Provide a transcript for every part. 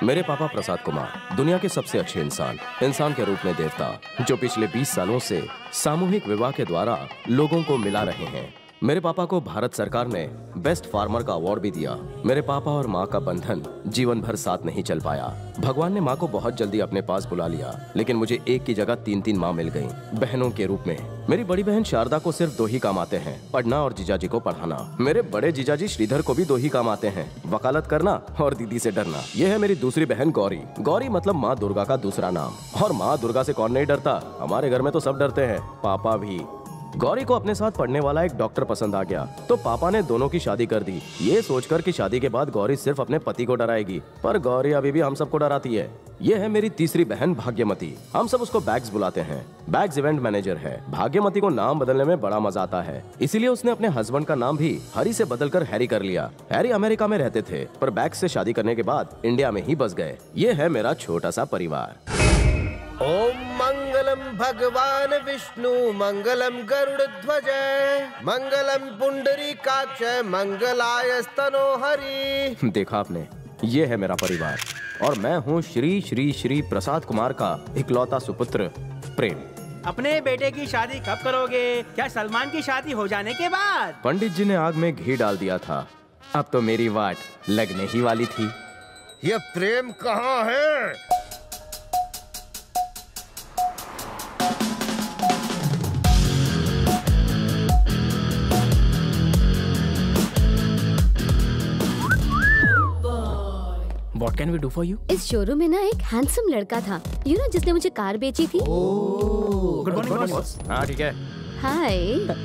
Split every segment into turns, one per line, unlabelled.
मेरे पापा प्रसाद कुमार दुनिया के सबसे अच्छे इंसान के रूप में देवता, जो पिछले 20 सालों से सामूहिक विवाह के द्वारा लोगों को मिला रहे हैं। मेरे पापा को भारत सरकार ने बेस्ट फार्मर का अवार्ड भी दिया। मेरे पापा और माँ का बंधन जीवन भर साथ नहीं चल पाया। भगवान ने माँ को बहुत जल्दी अपने पास बुला लिया, लेकिन मुझे एक की जगह 3-3 माँ मिल गईं, बहनों के रूप में। मेरी बड़ी बहन शारदा को सिर्फ 2 ही काम आते हैं, पढ़ना और जीजाजी को पढ़ाना। मेरे बड़े जीजाजी श्रीधर को भी 2 ही काम आते हैं, वकालत करना और दीदी से डरना। यह है मेरी दूसरी बहन गौरी। गौरी मतलब माँ दुर्गा का दूसरा नाम। और माँ दुर्गा से कौन नहीं डरता? हमारे घर में तो सब डरते हैं, पापा भी। गौरी को अपने साथ पढ़ने वाला एक डॉक्टर पसंद आ गया, तो पापा ने दोनों की शादी कर दी, ये सोचकर कि शादी के बाद गौरी सिर्फ अपने पति को डराएगी। पर गौरी अभी भी हम सबको डराती है। ये है मेरी तीसरी बहन भाग्यमती। हम सब उसको बैग्स बुलाते हैं। बैग्स इवेंट मैनेजर है। भाग्यमती को नाम बदलने में बड़ा मजा आता है, इसीलिए उसने अपने हस्बैंड का नाम भी हरी से बदलकर हैरी कर लिया। हैरी अमेरिका में रहते थे, पर बैग्स से शादी करने के बाद इंडिया में ही बस गए। ये है मेरा छोटा सा परिवार।
ओम मंगलम भगवान विष्णु मंगलम गरुड़ध्वज मंगलम पुंडरीकाक्ष मंगलायस्तनो हरि।
देखा आपने, ये है मेरा परिवार और मैं हूँ श्री श्री श्री प्रसाद कुमार का इकलौता सुपुत्र प्रेम।
अपने बेटे की शादी कब करोगे? क्या सलमान की शादी हो जाने के बाद?
पंडित जी ने आग में घी डाल दिया था, अब तो मेरी वाट लगने ही वाली थी।
ये प्रेम कहाँ है?
What can we do for you?
इस शोरूम में ना एक हैंडसम लड़का था, जिसने मुझे कार बेची थी।
Good morning boss. हाँ ठीक है।
हाय।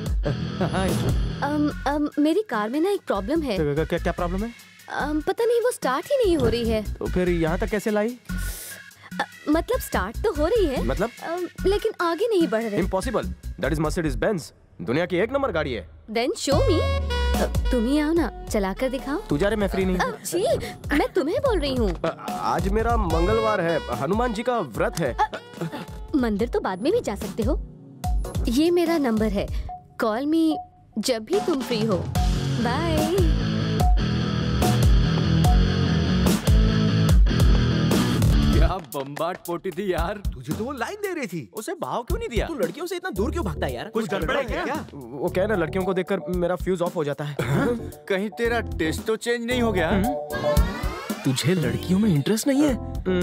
मेरी कार में ना एक प्रॉब्लम है।
क्या प्रॉब्लम है?
पता नहीं, वो स्टार्ट ही नहीं हो रही है।
तो फिर यहाँ तक कैसे लाई?
मतलब स्टार्ट तो हो रही है,
मतलब
लेकिन आगे नहीं बढ़ रही।
Impossible. That is Mercedes Benz, दुनिया की 1 नंबर गाड़ी है।
Then show me. तुम ही आओ ना, चला कर दिखाओ।
तू जा रे, मैं फ्री नहीं।
जी, मैं तुम्हें बोल रही हूँ।
आज मेरा मंगलवार है, हनुमान जी का व्रत है।
मंदिर तो बाद में भी जा सकते हो। ये मेरा नंबर है, कॉल मी जब भी तुम फ्री हो। बाय।
बम्बाट पोटी थी यार।
तुझे तो वो लाइन दे रही थी,
उसे भाव क्यों नहीं दिया?
तू लड़कियों से इतना दूर क्यों भागता है यार? कुछ गड़बड़ है क्या?
वो क्या है ना, लड़कियों को देखकर मेरा फ्यूज ऑफ हो जाता है।
कहीं तेरा टेस्ट तो चेंज नहीं हो गया?
तुझे लड़कियों में इंटरेस्ट नहीं है?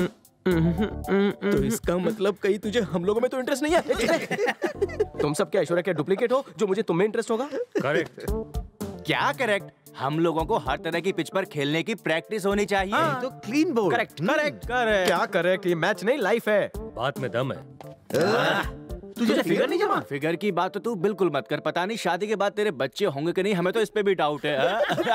तो इसका मतलब कहीं तुझे हम लोगों में तो इंटरेस्ट नहीं है।
तुम सब क्या ऐश्वर्या के डुप्लीकेट हो जो मुझे तुम में इंटरेस्ट होगा?
करेक्ट। क्या करेक्ट? हम लोगों को हर तरह की पिच पर खेलने की प्रैक्टिस होनी चाहिए।
हाँ, तो क्लीन बोल।
Correct correct correct.
क्या करेक्ट? ये मैच नहीं, लाइफ है।
बात में दम है।
तुझे फिगर नहीं जमा?
फिगर की बात तो तू बिल्कुल मत कर। पता नहीं शादी के बाद तेरे बच्चे होंगे कि नहीं, हमें तो इस पे भी डाउट है।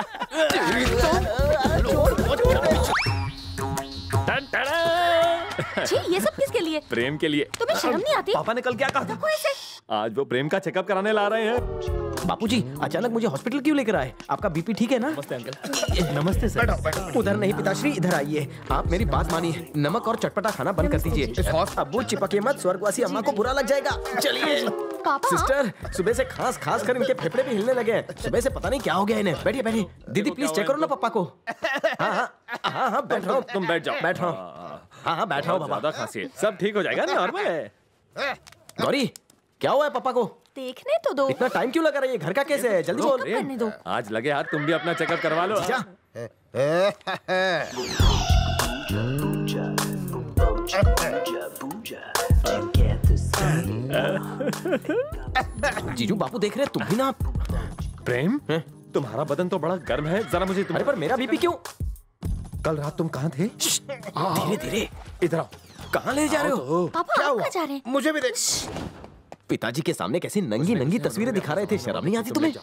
जी, ये सब किसके लिए?
प्रेम के लिए।
तुम्हें शर्म नहीं आती?
पापा ने कल क्या कहा था?
आज वो प्रेम का चेकअप कराने ला रहे हैं।
बापूजी, अचानक मुझे हॉस्पिटल क्यों लेकर आए? आपका बीपी ठीक है ना?
नमस्ते अंकल। नमस्ते सर।
उधर नहीं पिताश्री, इधर आइए। आप मेरी बात मानिए, नमक और चटपटा खाना बंद कर दीजिए। अब्बू चिपके मत, स्वर्गवासी अम्मा को बुरा लग जाएगा। चलिए।
पापा।
सिस्टर, सुबह से खास कर इनके फेफड़े भी हिलने लगे हैं। सुबह से पता नहीं क्या हो गया इन्हें। बैठिए बैठिए। दीदी प्लीज चेक करो ना पापा को। हाँ बैठ रहा हूँ।
तुम बैठ जाओ।
बैठ रहा हूँ। हाँ बैठ रहा हूँ बाबा।
ज्यादा खांसी है, सब ठीक हो जाएगा, नॉर्मल है।
गौरी, क्या हुआ है पापा को?
देखने तो दो।
इतना टाइम क्यों लगा रहा है? घर का कैसे है? जल्दी बोल।
करने दो।
आज लगे हाथ तुम भी अपना चेकअप करवा लो।
जीजू बापू देख रहे हैं, तुम भी ना।
प्रेम, तुम्हारा बदन तो बड़ा गर्म है, जरा मुझे
अरे पर मेरा बीपी क्यों?
कल रात तुम कहाँ थे?
धीरे धीरे।
इधर आओ।
कहाँ ले जा रहे हो?
पापा,
क्या
आप
हुआ?
कहाँ जा रहे हैं?
मुझे भी देख।
पिताजी के सामने कैसी नंगी तस्वीरें दिखा रहे थे, शर्म नहीं आती तुम्हें?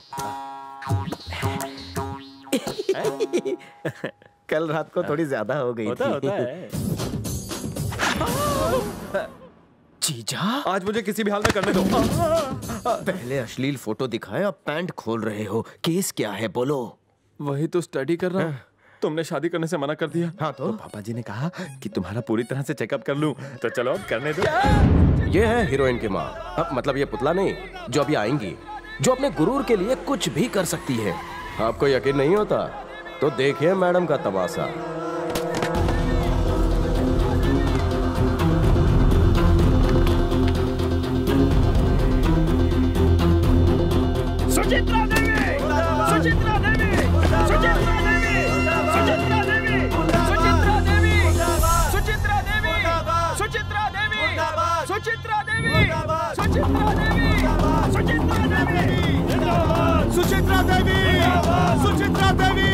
कल रात को थोड़ी ज्यादा हो गई थी। जीजा,
आज मुझे किसी भी हाल में करने दो।
पहले अश्लील फोटो दिखाए, अब पैंट खोल रहे हो। केस क्या है बोलो?
वही तो स्टडी कर रहा हूँ। तुमने शादी करने से मना कर दिया।
हाँ तो
पापा जी ने कहा कि तुम्हारा पूरी तरह से चेकअप कर लूं, तो चलो अब करने दो।
ये है हीरोइन की माँ। अब मतलब ये पुतला नहीं, जो अभी आएंगी, जो अपने गुरूर के लिए कुछ भी कर सकती है। आपको यकीन नहीं होता तो देखिए मैडम का तमाशा।
सुचित्रा देवी, सुचित्रा देवी, सुचित्रा देवी, सुचित्रा देवी, सुचित्रा देवी, सुचित्रा देवी, सुचित्रा देवी, सुचित्रा देवी, सुचित्रा देवी, सुचित्रा देवी, सुचित्रा देवी, सुचित्रा देवी,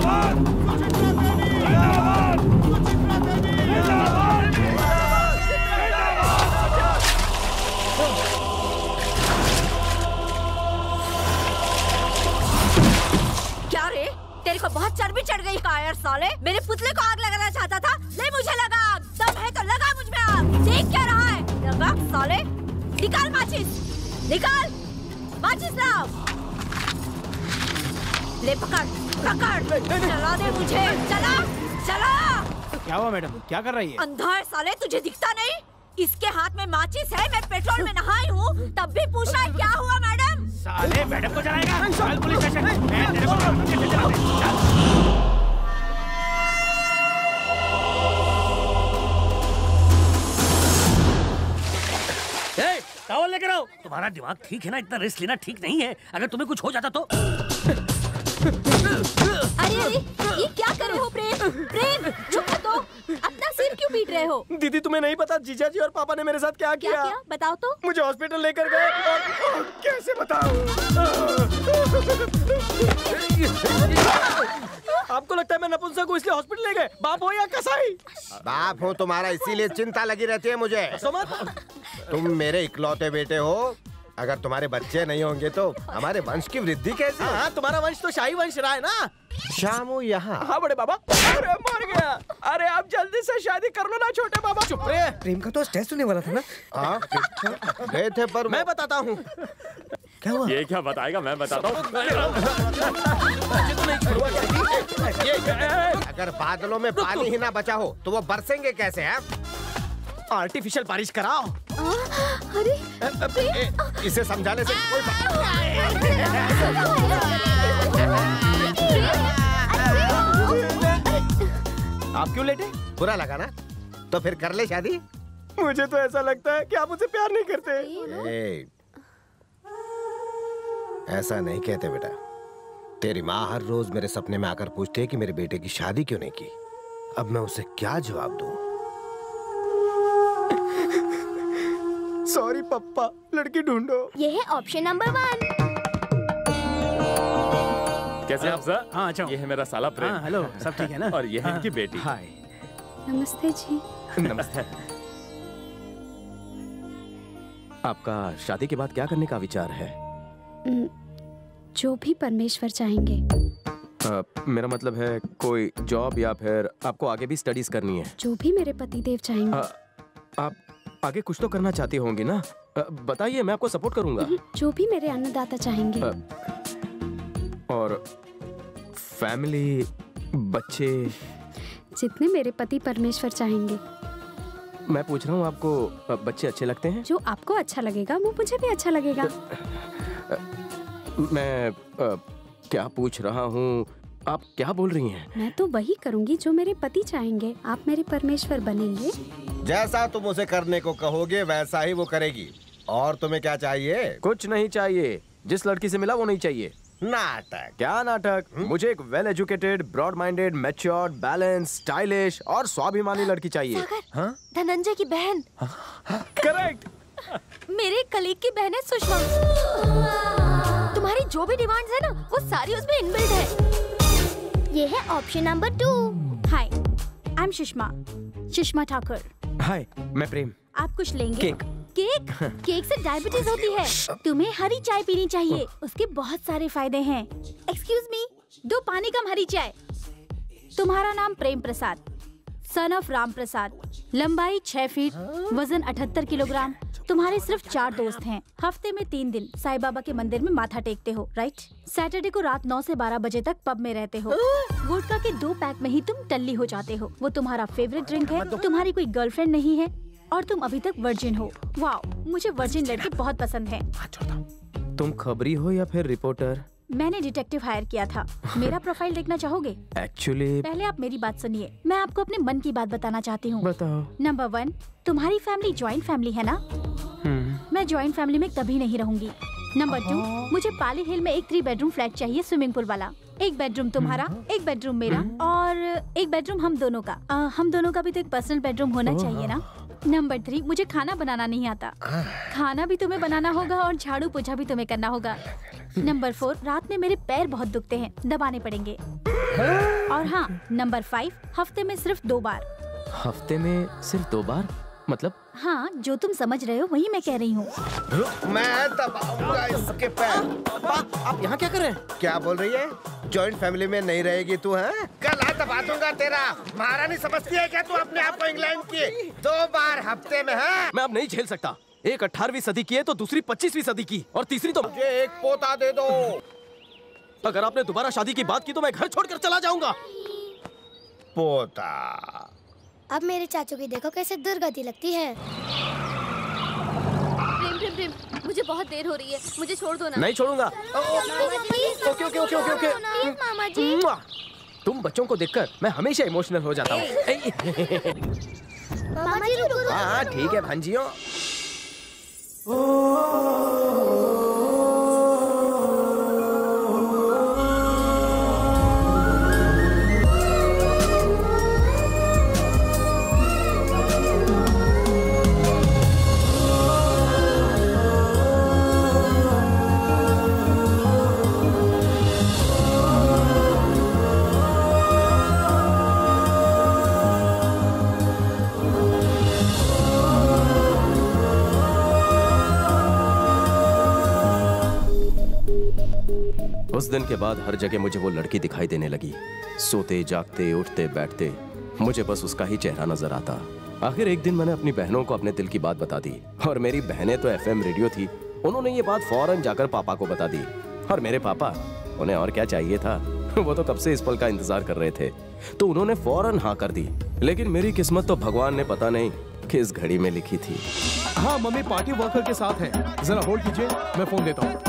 क्या रे, तेरे को बहुत चर्बी चढ़ गई कायर साले। मेरे पुतले को आग लगाना चाहता था, ले मुझे लगा आग। दम है तो लगा मुझ में आग। देख क्या रहा है? लगा साले। निकाल माचिस, निकाल माचिस लाओ। ले पकड़, पकड़, चला दे मुझे, चला, चला।
क्या हुआ मैडम, क्या कर रही है?
अंधा है साले, तुझे दिखता नहीं? इसके हाथ में माचिस है, मैं पेट्रोल में नहाई हूँ, तब भी पूछ रहा है क्या हुआ मैडम?
साले मैडम को जलाएगा। चल पुलिस स्टेशन, मैं तेरे को चल।
टॉवल लेकर आओ। तुम्हारा दिमाग ठीक है ना? इतना रिस्क लेना ठीक नहीं है। अगर तुम्हें कुछ हो जाता तो?
अरे अरे, ये क्या कर रहे हो प्रेम? प्रेम, चुप कर दो। अपना सिर क्यों पीट रहे हो?
दीदी तुम्हें नहीं पता जीजा जी और पापा ने मेरे साथ क्या किया?
क्या? बताओ तो।
मुझे हॉस्पिटल लेकर गए और कैसे बताऊं? आपको लगता है मैं नपुंसक हूँ इसलिए हॉस्पिटल ले गए? बाप हो या कसाई?
बाप हो तुम्हारा, इसीलिए चिंता लगी रहती है मुझे। तुम मेरे इकलौते बेटे हो। अगर तुम्हारे बच्चे नहीं होंगे तो हमारे वंश की वृद्धि कैसे?
हाँ, तुम्हारा वंश तो शाही वंश रहा है ना।
शामू यहाँ।
हाँ बड़े बाबा। अरे मर गया। अरे आप जल्दी से शादी कर लो ना छोटे बाबा। चुप रहे।
प्रेम का तो टेस्ट होने वाला था ना।
हाँ गए थे पर
मैं बताता हूँ
क्या हुआ।
ये क्या बताएगा, मैं बताता हूँ।
अगर बादलों में पानी ही ना बचा हो तो वो बरसेंगे कैसे? है
आर्टिफिशियल बारिश कराओ।
अरे
इसे समझाने से कोई
आप क्यों लेटे?
बुरा लगा ना? तो फिर कर ले शादी।
मुझे तो ऐसा लगता है कि आप मुझसे प्यार नहीं करते।
ऐसा नहीं कहते बेटा। तेरी माँ हर रोज मेरे सपने में आकर पूछती है कि मेरे बेटे की शादी क्यों नहीं की। अब मैं उसे क्या जवाब दूं?
सॉरी पप्पा, लड़की ढूंढो।
ये है ऑप्शन नंबर 1।
कैसे आप सर?
हाँ अच्छा।
ये है मेरा साला प्रेम।
हाँ हेलो, सब ठीक है ना?
और ये है इनकी बेटी।
हाय।
नमस्ते जी।
नमस्ते।
आपका शादी के बाद क्या करने का विचार है?
जो भी परमेश्वर चाहेंगे।
मेरा मतलब है कोई जॉब या फिर आपको आगे भी स्टडीज करनी है?
जो भी मेरे पतिदेव चाहेंगे।
आप आगे कुछ तो करना चाहती होंगी ना? बताइए, मैं आपको सपोर्ट करूंगा।
जो भी मेरे अन्नदाता चाहेंगे।
और फैमिली, बच्चे?
जितने मेरे पति परमेश्वर चाहेंगे।
मैं पूछ रहा हूँ, आपको बच्चे अच्छे लगते हैं?
जो आपको अच्छा लगेगा वो मुझे भी अच्छा लगेगा।
मैं क्या पूछ रहा हूँ, आप क्या बोल रही हैं?
मैं तो वही करूँगी जो मेरे पति चाहेंगे। आप मेरे परमेश्वर बनेंगे।
जैसा तुम उसे करने को कहोगे वैसा ही वो करेगी। और तुम्हें क्या चाहिए?
कुछ नहीं चाहिए। जिस लड़की से मिला वो नहीं चाहिए।
नाटक?
क्या नाटक? मुझे एक well educated, broad minded, mature, balance, stylish और स्वाभिमानी लड़की चाहिए।
हाँ? धनंजय की बहन।
करेक्ट।
मेरे कलीग की बहन है सुषमा। तुम्हारी जो भी डिमांड्स है ना, वो सारी उसमें इनबिल्ट है।
ये है option number 2।
Hi, I am Sushma Thakur.
Hi, मैं प्रेम।
आप कुछ लेंगे?
केक।
केक? केक से डायबिटीज होती है। तुम्हें हरी चाय पीनी चाहिए, उसके बहुत सारे फायदे हैं। एक्सक्यूज मी, 2 पानी कम हरी चाय। तुम्हारा नाम प्रेम प्रसाद, सन ऑफ राम प्रसाद, लंबाई 6 फीट, वजन 78 किलोग्राम। तुम्हारे सिर्फ 4 दोस्त हैं। हफ्ते में 3 दिन साईं बाबा के मंदिर में माथा टेकते हो, राइट? सैटरडे को रात 9 से 12 बजे तक पब में रहते हो। वोडका के 2 पैक में ही तुम टल्ली हो जाते हो। वो तुम्हारा फेवरेट ड्रिंक है। तुम्हारी कोई गर्लफ्रेंड नहीं है और तुम अभी तक वर्जिन हो। वाओ, मुझे वर्जिन लड़के बहुत पसंद हैं।
तुम खबरी हो या फिर रिपोर्टर?
मैंने डिटेक्टिव हायर किया था। मेरा प्रोफाइल देखना चाहोगे?
एक्चुअली
पहले आप मेरी बात सुनिए। मैं आपको अपने मन की बात बताना चाहती हूँ।
बताओ।
नंबर 1, तुम्हारी फैमिली जॉइंट फैमिली है ना? मैं जॉइंट फैमिली में कभी नहीं रहूंगी। नंबर 2, मुझे पाली हिल में एक 3 बेडरूम फ्लैट चाहिए, स्विमिंग पूल वाला। एक बेडरूम तुम्हारा, एक बेडरूम मेरा और एक बेडरूम हम दोनों का। हम दोनों का भी तो एक पर्सनल बेडरूम होना चाहिए ना। नंबर 3, मुझे खाना बनाना नहीं आता। खाना भी तुम्हें बनाना होगा और झाड़ू पोछा भी तुम्हें करना होगा। नंबर 4, रात में मेरे पैर बहुत दुखते हैं, दबाने पड़ेंगे। और हाँ, नंबर 5, हफ्ते में सिर्फ 2 बार।
हफ्ते में सिर्फ 2 बार मतलब?
हाँ, जो तुम समझ रहे हो वही मैं कह रही हूँ।
मैं दबाऊंगा इसके पैर।
आप यहाँ क्या कर रहे हैं?
क्या बोल रही है? जॉइंट फैमिली में नहीं रहेगी तू है? गला दबा दूंगा तेरा। महारानी समझती है क्या तू अपने आप को इंग्लैंड की? 2 बार हफ्ते में है?
मैं अब नहीं झेल सकता। एक 18वीं सदी की है तो दूसरी 25वीं सदी की और तीसरी तो
मुझे एक पोता दे दो।
अगर आपने दोबारा शादी की बात की तो मैं घर छोड़कर चला जाऊंगा।
पोता।
अब मेरे चाचू की देखो कैसे दुर्गति लगती है।
प्रेम प्रेम प्रेम, मुझे बहुत देर हो रही है, मुझे छोड़ दो ना।
नहीं छोड़ूंगा।
Okay okay okay okay.
मामा जी।
तुम बच्चों को देखकर मैं हमेशा इमोशनल हो जाता हूँ।
मामा जी रुको।
हाँ ठीक है भांजियों।
उस दिन के बाद हर जगह मुझे वो लड़की दिखाई देने लगी। सोते जागते उठते बैठते मुझे बस उसका ही चेहरा नजर आता। आखिर एक दिन मैंने अपनी बहनों को अपने दिल की बात बता दी और मेरी बहनें तो FM रेडियो थी। उन्होंने ये बात फौरन जाकर पापा को बता दी और मेरे पापा, उन्हें और क्या चाहिए था, वो तो कब से इस पल का इंतजार कर रहे थे, तो उन्होंने फौरन हाँ कर दी। लेकिन मेरी किस्मत तो भगवान ने पता नहीं किस घड़ी में लिखी थी।
हाँ, मम्मी पार्टी वर्कर के साथ है, जरा होल्ड कीजिए, मैं फोन देता हूँ।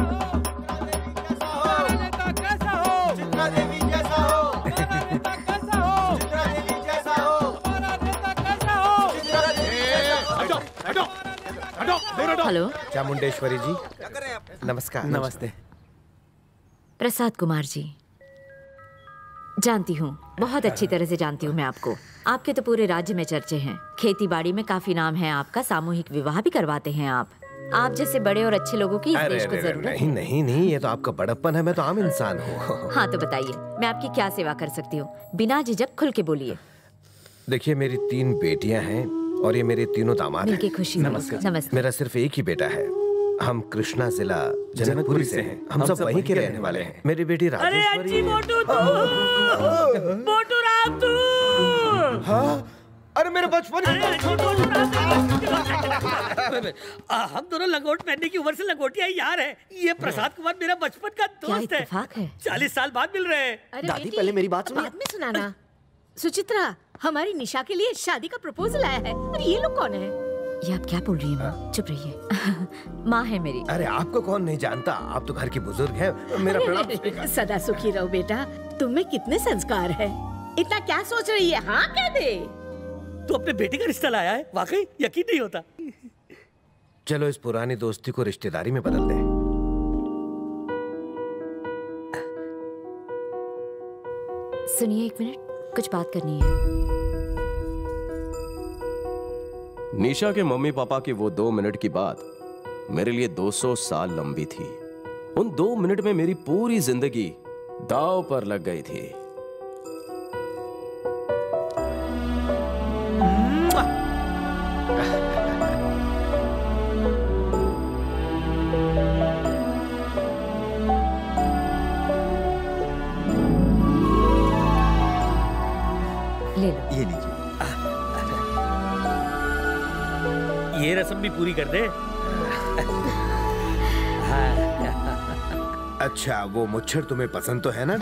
हेलो
चामुंडेश्वरी जी, नमस्कार।
नमस्ते।
प्रसाद कुमार जी, जानती हूँ, बहुत अच्छी तरह से जानती हूँ मैं आपको। आपके तो पूरे राज्य में चर्चे हैं, खेती बाड़ी में काफी नाम है आपका, सामूहिक विवाह भी करवाते हैं आप जैसे बड़े और अच्छे लोगों की इस देश को जरूरत है।
नहीं, ये तो आपका बड़प्पन है, मैं तो आम इंसान हूँ।
हाँ तो बताइए, मैं आपकी क्या सेवा कर सकती हूँ? बिना झिझक खुल के बोलिए।
देखिए, मेरी 3 बेटियां हैं और ये मेरे तीनों दामाद हैं।
खुशी। नमस्ते।
मेरा सिर्फ एक ही बेटा है। हम कृष्णा जिला जनकपुरी से हैं। हम सब वहीं के रहने वाले हैं। मेरी बेटी राजेश्वरी।
मोटू राम तू।
हाँ, अरे मेरे बचपन।
हम दोनों लंगोट पहनने की उम्र से लंगोटिया यार है। ये प्रसाद कुमार मेरा बचपन का दोस्त है। 40 साल बाद मिल रहे हैं।
दादी पहले मेरी बात सुनिए।
बाद में सुनाना। सुचित्रा, हमारी निशा के लिए शादी का प्रपोजल आया है। और ये लोग कौन है?
ये आप क्या बोल रही हैं माँ? चुप रहिए। माँ है मेरी।
अरे आपको कौन नहीं जानता, आप तो घर की बुजुर्ग हैं। मेरा प्रणाम।
सदा सुखी रहो बेटा। तुम में कितने संस्कार है। इतना क्या सोच रही है? हाँ कह दे।
तू अपने बेटे का रिश्ता लाया है? वाकई यकीन नहीं होता।
चलो इस पुरानी दोस्ती को रिश्तेदारी में बदल दें।
सुनिए, 1 मिनट, कुछ बात करनी है।
निशा के मम्मी पापा की वो 2 मिनट की बात मेरे लिए 200 साल लंबी थी। उन 2 मिनट में मेरी पूरी जिंदगी दांव पर लग गई थी।
ले लो।
ये लीजिए।
ये रस्म भी पूरी कर दे।
अच्छा, वो मुच्छर तुम्हें पसंद तो है ना?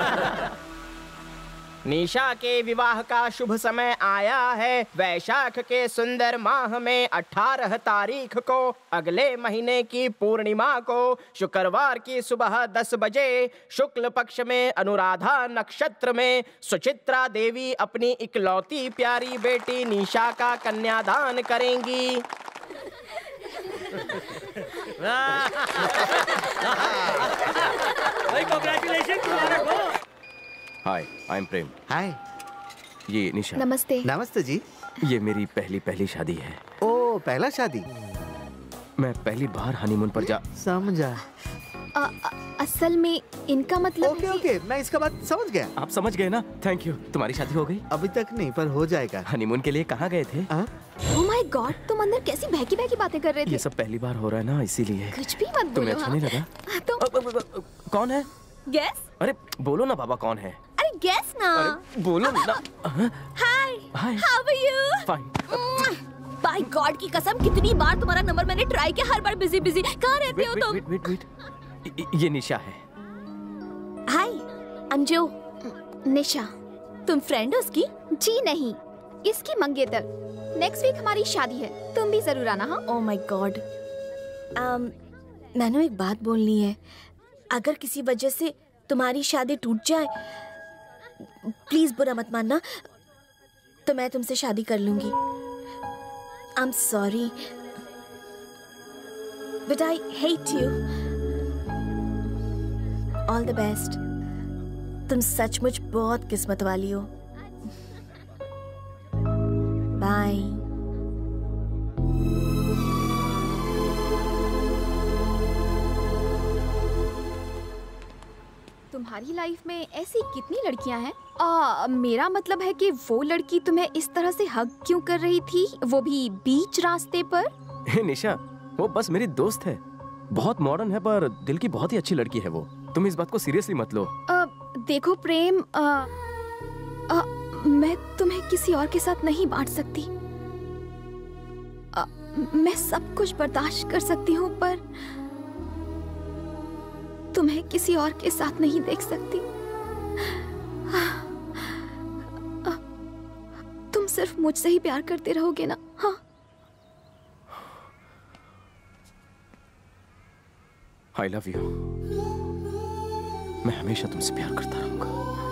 निशा के विवाह का शुभ समय आया है। वैशाख के सुंदर माह में 18 तारीख को, अगले महीने की पूर्णिमा को, शुक्रवार की सुबह 10 बजे शुक्ल पक्ष में अनुराधा नक्षत्र में सुचित्रा देवी अपनी इकलौती प्यारी बेटी निशा का कन्यादान करेंगी।
भाई कांग्रेचुलेशन तुम्हारा को।
Hi, I am Prem.
Hi.
ये निशा।
नमस्ते।
नमस्ते जी।
ये मेरी पहली शादी है।
ओ, पहला शादी।
मैं पहली बार हनीमून पर जा।
समझा।
असल में इनका मतलब
ओके ओके, मैं इसका बात समझ गया।
आप समझ गए ना? Thank you. तुम्हारी शादी हो गई?
अभी तक नहीं, पर हो जाएगा।
हनीमून के लिए कहाँ गए थे?
ओह माय गॉड, तुम अंदर कैसी बहकी बहकी बातें कर रहे थे?
ये सब पहली बार हो रहा है ना, इसीलिए।
कुछ भी मत बोलो।
तुम्हें अच्छा नहीं लगा? कौन है?
गेस।
अरे बोलो ना बाबा, कौन है?
अरे गेस ना।
अरे बोलो ना।
Hi,
hi,
how are you?
Fine.
By God की कसम, कितनी बार तुम्हारा नंबर मैंने ट्राई किया, हर बार बिजी बिजी। कहाँ रहते हो तुम?
वेट। ये निशा है।
हाय, आई एम जो। निशा। तुम फ्रेंड हो उसकी? जी नहीं, इसकी मंगेतर। नेक्स्ट वीक हमारी शादी है, तुम भी जरूर आना। हाँ।
Oh my God. मैंने एक बात बोलनी है। अगर किसी वजह से तुम्हारी शादी टूट जाए, प्लीज बुरा मत मानना, तो मैं तुमसे शादी कर लूंगी। I am sorry, but I hate you. All the best. तुम सचमुच बहुत किस्मत वाली हो। बाय।
तुम्हारी लाइफ में ऐसी कितनी लड़कियां हैं? मेरा मतलब है कि वो लड़की तुम्हें इस तरह से हग क्यों कर रही थी, वो भी बीच रास्ते पर?
निशा, वो बस मेरी दोस्त है। बहुत मॉडर्न है, पर दिल की बहुत ही अच्छी लड़की है वो। तुम इस बात को सीरियसली मत लो।
देखो प्रेम, मैं तुम्हें किसी और के साथ नहीं बांट सकती। मैं सब कुछ बर्दाश्त कर सकती हूँ, पर तुम्हें किसी और के साथ नहीं देख सकती। तुम सिर्फ मुझसे ही प्यार करते रहोगे ना? हाँ।
I love you। मैं हमेशा तुमसे प्यार करता रहूंगा।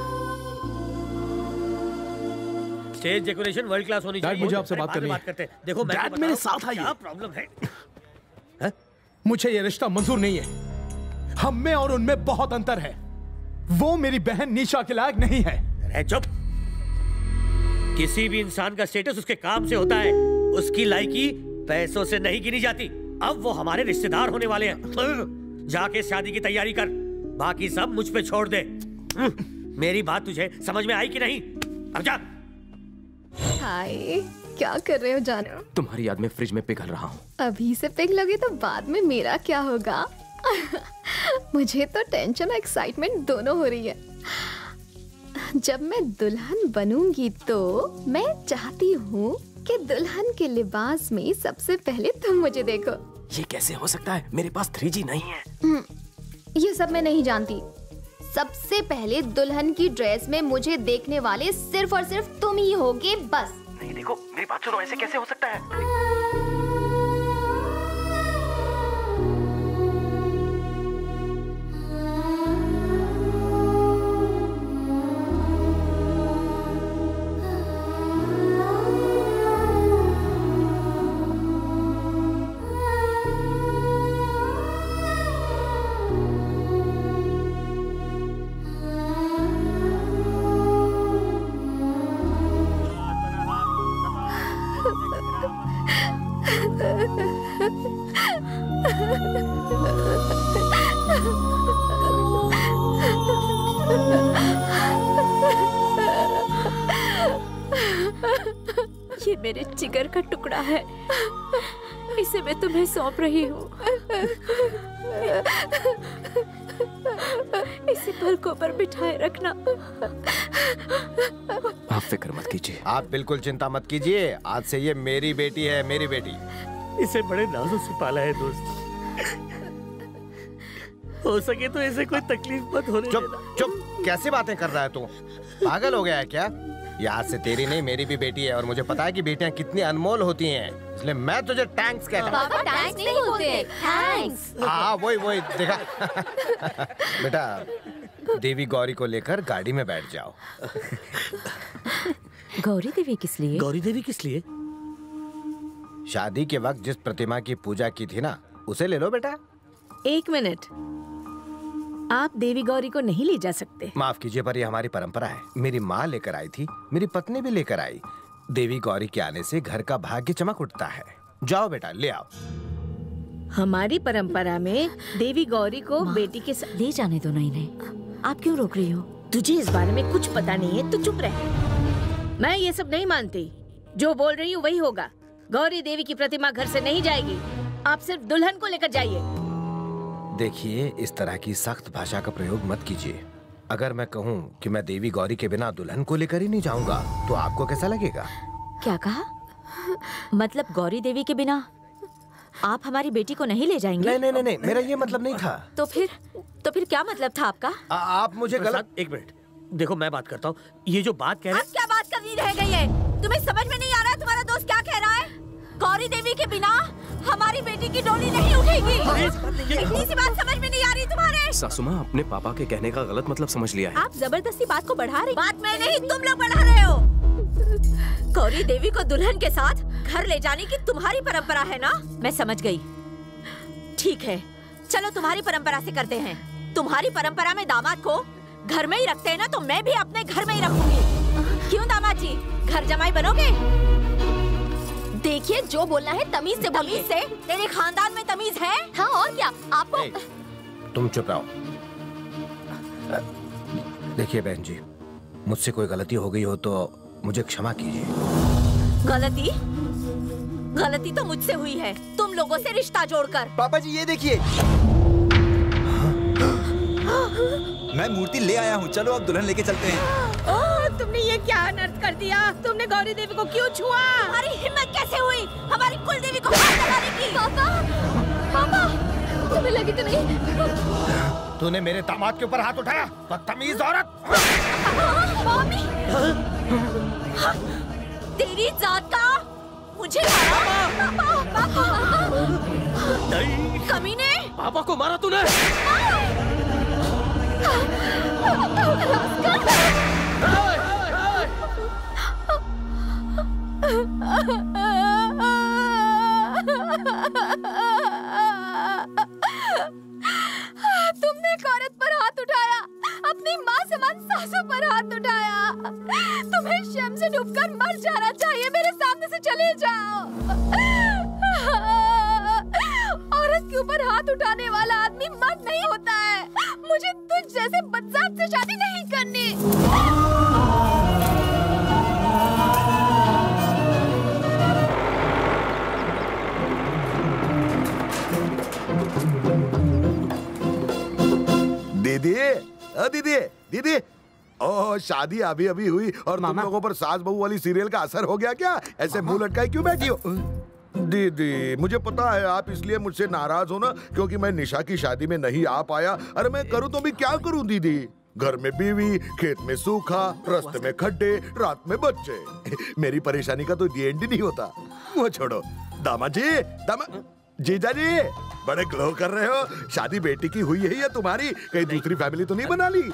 स्टेज डेकोरेशन वर्ल्ड क्लास होनी चाहिए।
मुझे आपसे बात करनी है।
देखो
डैड, मेरे साथ आइए।
क्या प्रॉब्लम है?
मुझे ये रिश्ता मंजूर नहीं है। हम में और उनमें बहुत अंतर है। वो मेरी बहन निशा के लायक नहीं है।
अरे चुप। किसी भी इंसान का स्टेटस उसके काम से होता है, उसकी लायकी पैसों से नहीं गिनी जाती। अब वो हमारे रिश्तेदार होने वाले हैं। जाके शादी की तैयारी कर, बाकी सब मुझ पे छोड़ दे। मेरी बात तुझे समझ में आई कि नहीं? अब जा।
हाय, क्या कर रहे हो जानो?
तुम्हारी याद में फ्रिज में पिघल रहा हूँ।
अभी से पिघलोगे तो बाद में मेरा क्या होगा? मुझे तो टेंशन और एक्साइटमेंट दोनों हो रही है। जब मैं दुल्हन बनूंगी तो मैं चाहती हूँ कि दुल्हन के लिबास में सबसे पहले तुम मुझे देखो।
ये कैसे हो सकता है? मेरे पास 3G नहीं है।
ये सब मैं नहीं जानती। सबसे पहले दुल्हन की ड्रेस में मुझे देखने वाले सिर्फ और सिर्फ तुम ही होगे, बस।
नहीं देखो, मेरी बात सुनो, ऐसे कैसे हो सकता है?
ये मेरे जिगर का टुकड़ा है, इसे मैं तुम्हें सौंप रही हूँ। इसे पलकों पर बिठाए रखना।
आप फिक्र मत कीजिए।
आप बिल्कुल चिंता मत कीजिए। आज से ये मेरी बेटी है, मेरी बेटी।
इसे बड़े नाजों से पाला है दोस्त। हो सके तो इसे कोई तकलीफ मत होने देना।
चुप चुप, कैसी बातें कर रहा है तू? पागल हो गया है क्या? ये आज से तेरी नहीं, मेरी भी बेटी है, और मुझे पता है कि बेटियां कितनी अनमोल होती हैं, इसलिए मैं तुझे थैंक्स कहता हूँ।
पापा थैंक्स नहीं बोलते, थैंक्स।
हाँ वही देखा। बेटा, देवी गौरी को लेकर गाड़ी में बैठ जाओ।
गौरी देवी किस लिए?
गौरी देवी किस लिए?
शादी के वक्त जिस प्रतिमा की पूजा की थी ना, उसे ले लो बेटा।
1 मिनट, आप देवी गौरी को नहीं ले जा सकते।
माफ कीजिए पर ये हमारी परंपरा है। मेरी माँ लेकर आई थी, मेरी पत्नी भी लेकर आई। देवी गौरी के आने से घर का भाग्य चमक उठता है। जाओ बेटा ले आओ।
हमारी परंपरा में देवी गौरी को बेटी के साथ
ले जाने दो। नहीं, आप क्यों रोक रही हो?
तुझे इस बारे में कुछ पता नहीं है, तू चुप रह। मैं ये सब नहीं मानती। जो बोल रही हूँ वही होगा। गौरी देवी की प्रतिमा घर से नहीं जाएगी। आप सिर्फ दुल्हन को लेकर जाइए।
देखिए, इस तरह की सख्त भाषा का प्रयोग मत कीजिए। अगर मैं कहूँ कि मैं देवी गौरी के बिना दुल्हन को लेकर ही नहीं जाऊंगा तो आपको कैसा लगेगा?
क्या कहा? मतलब गौरी देवी के बिना आप हमारी बेटी को नहीं ले जाएंगे?
नहीं, मेरा ये मतलब नहीं था।
तो फिर क्या मतलब था आपका?
आप मुझे गलत।
एक मिनट, देखो मैं बात करता हूँ। ये जो बात कह रहे हैं,
क्या बात करनी रह गई है? तुम्हें समझ में नहीं आ रहा तुम्हारा दोस्त क्या कह रहा है? गौरी देवी के बिना हमारी बेटी की डोली नहीं उठेगी। इतनी सी बात समझ में नहीं आ रही तुम्हारे?
सासू माँ अपने पापा के कहने का गलत मतलब समझ लिया है।
आप जबरदस्ती बात को बढ़ा रही।
बात मैं नहीं, तुम लोग बढ़ा रहे हो। गौरी देवी को दुल्हन के साथ घर ले जाने की तुम्हारी परंपरा है ना? मैं समझ गई। ठीक है, चलो तुम्हारी परंपरा से करते हैं। तुम्हारी परंपरा में दामाद को घर में ही रखते हैं ना, तो मैं भी अपने घर में ही रखूंगी। क्यों दामाद जी, घर जमाई बनोगे? देखिए, जो बोलना है तमीज से बोलिए। तमीज से? तेरे खानदान में तमीज है? हाँ और क्या आपको।
तुम चुप रहो। देखिए बहन जी, मुझसे कोई गलती हो गई हो तो मुझे क्षमा कीजिए।
गलती तो मुझसे हुई है, तुम लोगों से रिश्ता जोड़कर।
पापा जी ये देखिए, मैं मूर्ति ले आया हूँ। चलो अब दुल्हन लेके चलते हैं।
ओह, तुमने ये क्या अनर्थ कर दिया? तुमने गौरी देवी को क्यों छुआ?
हमारी हिम्मत कैसे हुई हमारी कुल देवी को हाथ लगाने की? पापा, तुम्हें लगी तो नहीं?
तूने मेरे दामाद के ऊपर हाथ उठाया, बदतमीज औरत।
तेरी जात का मुझे मारा? कमीने,
पापा को मारा तूने?
तुमने एक औरत पर हाथ उठाया, अपनी माँ समान सासू पर हाथ उठाया। तुम्हें शर्म से डूबकर मर जाना चाहिए। मेरे सामने से चले जाओ। औरत के ऊपर हाथ उठाने वाला आदमी मर्द नहीं होता है। मुझे तुझ जैसे बदजात से शादी नहीं करनी।
दीदी, ओह शादी अभी अभी हुई और तुम लोगों पर सास बहू वाली सीरियल का असर हो गया क्या? ऐसे मुंह लटकाए क्यों बैठी हो? दीदी, मुझे पता है आप इसलिए मुझसे नाराज हो ना क्योंकि मैं निशा की शादी में नहीं आ पाया। अरे मैं करूँ तो भी क्या करूँ दीदी? घर में बीवी, खेत में सूखा, रास्ते में खड्डे, रात में बच्चे। मेरी परेशानी का तो दी एंड नहीं होता। वो छोड़ो, दामाद जी, जीजा जी, बड़े ग्लो कर रहे हो। शादी बेटी की हुई है या तुम्हारी? कहीं दूसरी फैमिली तो नहीं बना ली?